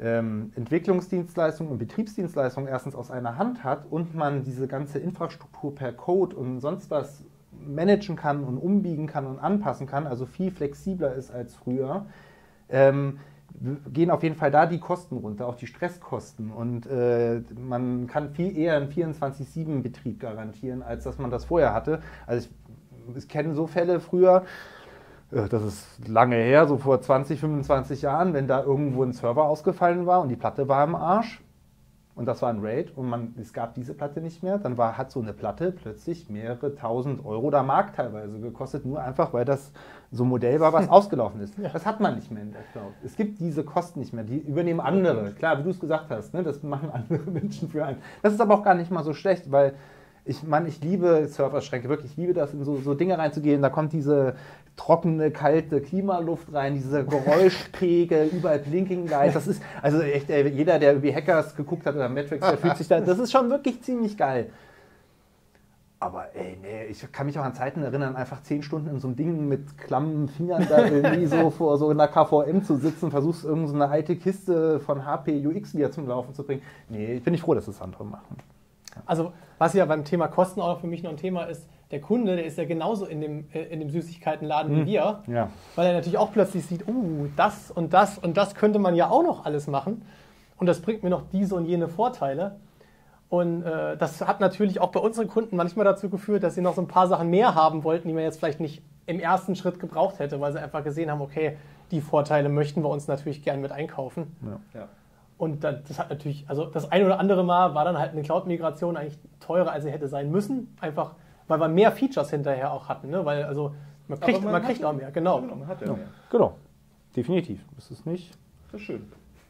ähm, Entwicklungsdienstleistungen und Betriebsdienstleistungen erstens aus einer Hand hat und man diese ganze Infrastruktur per Code und sonst was managen kann und umbiegen kann und anpassen kann, also viel flexibler ist als früher, ähm, gehen auf jeden Fall da die Kosten runter, auch die Stresskosten. Und äh, man kann viel eher einen vierundzwanzig sieben Betrieb garantieren, als dass man das vorher hatte. Also ich, ich kenne so Fälle früher, das ist lange her, so vor zwanzig, fünfundzwanzig Jahren, wenn da irgendwo ein Server ausgefallen war und die Platte war im Arsch und das war ein RAID und man, es gab diese Platte nicht mehr, dann war, hat so eine Platte plötzlich mehrere tausend Euro oder Mark teilweise gekostet, nur einfach, weil das so ein Modell war, was ausgelaufen ist. Ja. Das hat man nicht mehr in der Cloud. Es gibt diese Kosten nicht mehr, die übernehmen andere. Klar, wie du es gesagt hast, ne, das machen andere Menschen für einen. Das ist aber auch gar nicht mal so schlecht, weil ich meine, ich liebe Serverschränke, wirklich, ich liebe das, in so, so Dinge reinzugehen, da kommt diese trockene, kalte Klimaluft rein, dieser Geräuschpegel, überall Blinking Lights, das ist, also echt, ey, jeder, der irgendwie Hackers geguckt hat oder Matrix, der fühlt sich da, das ist schon wirklich ziemlich geil. Aber ey, nee, ich kann mich auch an Zeiten erinnern, einfach zehn Stunden in so einem Ding mit klammen Fingern da irgendwie so vor so einer K V M zu sitzen, versuchst irgend so eine alte Kiste von H P U X wieder zum Laufen zu bringen. Nee, ich bin nicht froh, dass das andere machen. Also, was ja beim Thema Kosten auch für mich noch ein Thema ist, der Kunde, der ist ja genauso in dem, äh, in dem Süßigkeitenladen hm. wie wir, ja. weil er natürlich auch plötzlich sieht, uh, das und das und das könnte man ja auch noch alles machen und das bringt mir noch diese und jene Vorteile. Und äh, das hat natürlich auch bei unseren Kunden manchmal dazu geführt, dass sie noch so ein paar Sachen mehr haben wollten, die man jetzt vielleicht nicht im ersten Schritt gebraucht hätte, weil sie einfach gesehen haben, okay, die Vorteile möchten wir uns natürlich gern mit einkaufen. Ja. Ja. Und das hat natürlich, also das ein oder andere Mal war dann halt eine Cloud-Migration eigentlich teurer, als sie hätte sein müssen. Einfach, weil wir mehr Features hinterher auch hatten. Ne? Weil, also, man kriegt, man man kriegt auch mehr, genau. Genau, man hat ja ja. mehr. Genau, definitiv. Das ist nicht. Das ist schön.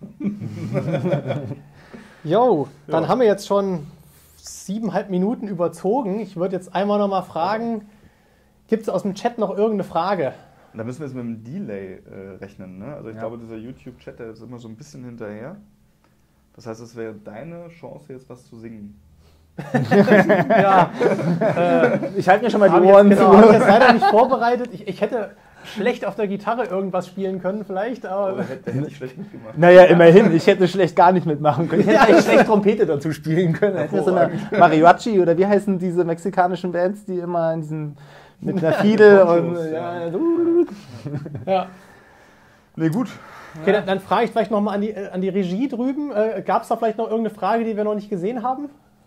Jo, dann ja. haben wir jetzt schon siebeneinhalb Minuten überzogen. Ich würde jetzt einmal noch mal fragen, gibt es aus dem Chat noch irgendeine Frage? Und da müssen wir jetzt mit dem Delay äh, rechnen. Ne? Also ich ja. glaube, dieser YouTube-Chat, der ist immer so ein bisschen hinterher. Das heißt, es wäre deine Chance, jetzt was zu singen. ja, äh, ich halte mir schon mal die Ohren jetzt, zu. Genau, habe ich jetzt leider nicht vorbereitet. Ich, ich hätte schlecht auf der Gitarre irgendwas spielen können vielleicht, aber... Oh, hätte, hätte ich schlecht mitgemacht. Naja, immerhin. Ich hätte schlecht gar nicht mitmachen können. Ich hätte eigentlich schlecht Trompete dazu spielen können. Hätte mir so eine Mariachi oder wie heißen diese mexikanischen Bands, die immer in diesen... mit einer Fiedel und... Ja. Ja. ja. Nee, gut. Okay, dann, dann frage ich vielleicht nochmal an die, an die Regie drüben. Äh, Gab es da vielleicht noch irgendeine Frage, die wir noch nicht gesehen haben?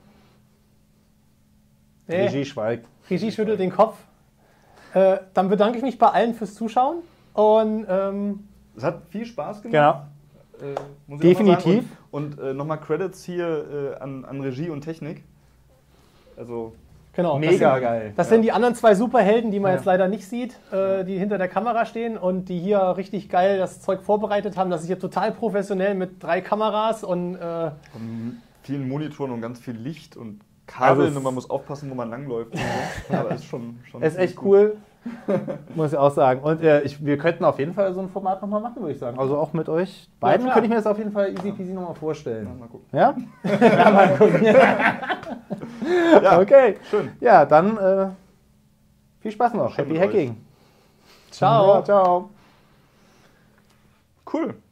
Nee. Regie schweigt. Regie schüttelt den Kopf. Äh, dann bedanke ich mich bei allen fürs Zuschauen. Und ähm, es hat viel Spaß gemacht. Ja. Äh, muss ich definitiv. Und, und äh, nochmal Credits hier äh, an, an Regie und Technik. Also genau, mega das sind, geil. Das ja. sind die anderen zwei Superhelden, die man ja. jetzt leider nicht sieht, äh, die hinter der Kamera stehen und die hier richtig geil das Zeug vorbereitet haben. Das ist hier total professionell mit drei Kameras und, äh, und vielen Monitoren und ganz viel Licht und Kabeln also und man muss aufpassen, wo man langläuft. Und so. Aber ist schon, schon ist echt gut. Cool, muss ich auch sagen. Und äh, ich, wir könnten auf jeden Fall so ein Format nochmal machen, würde ich sagen. Also auch mit euch beiden ja, könnte ich mir das auf jeden Fall easy peasy nochmal vorstellen. Ja, mal gucken. Ja? Ja, mal gucken. Ja, okay. Schön. Ja, dann äh, viel Spaß noch. Schön Happy mit euch. Hacking. ciao. Ja, ciao. Cool.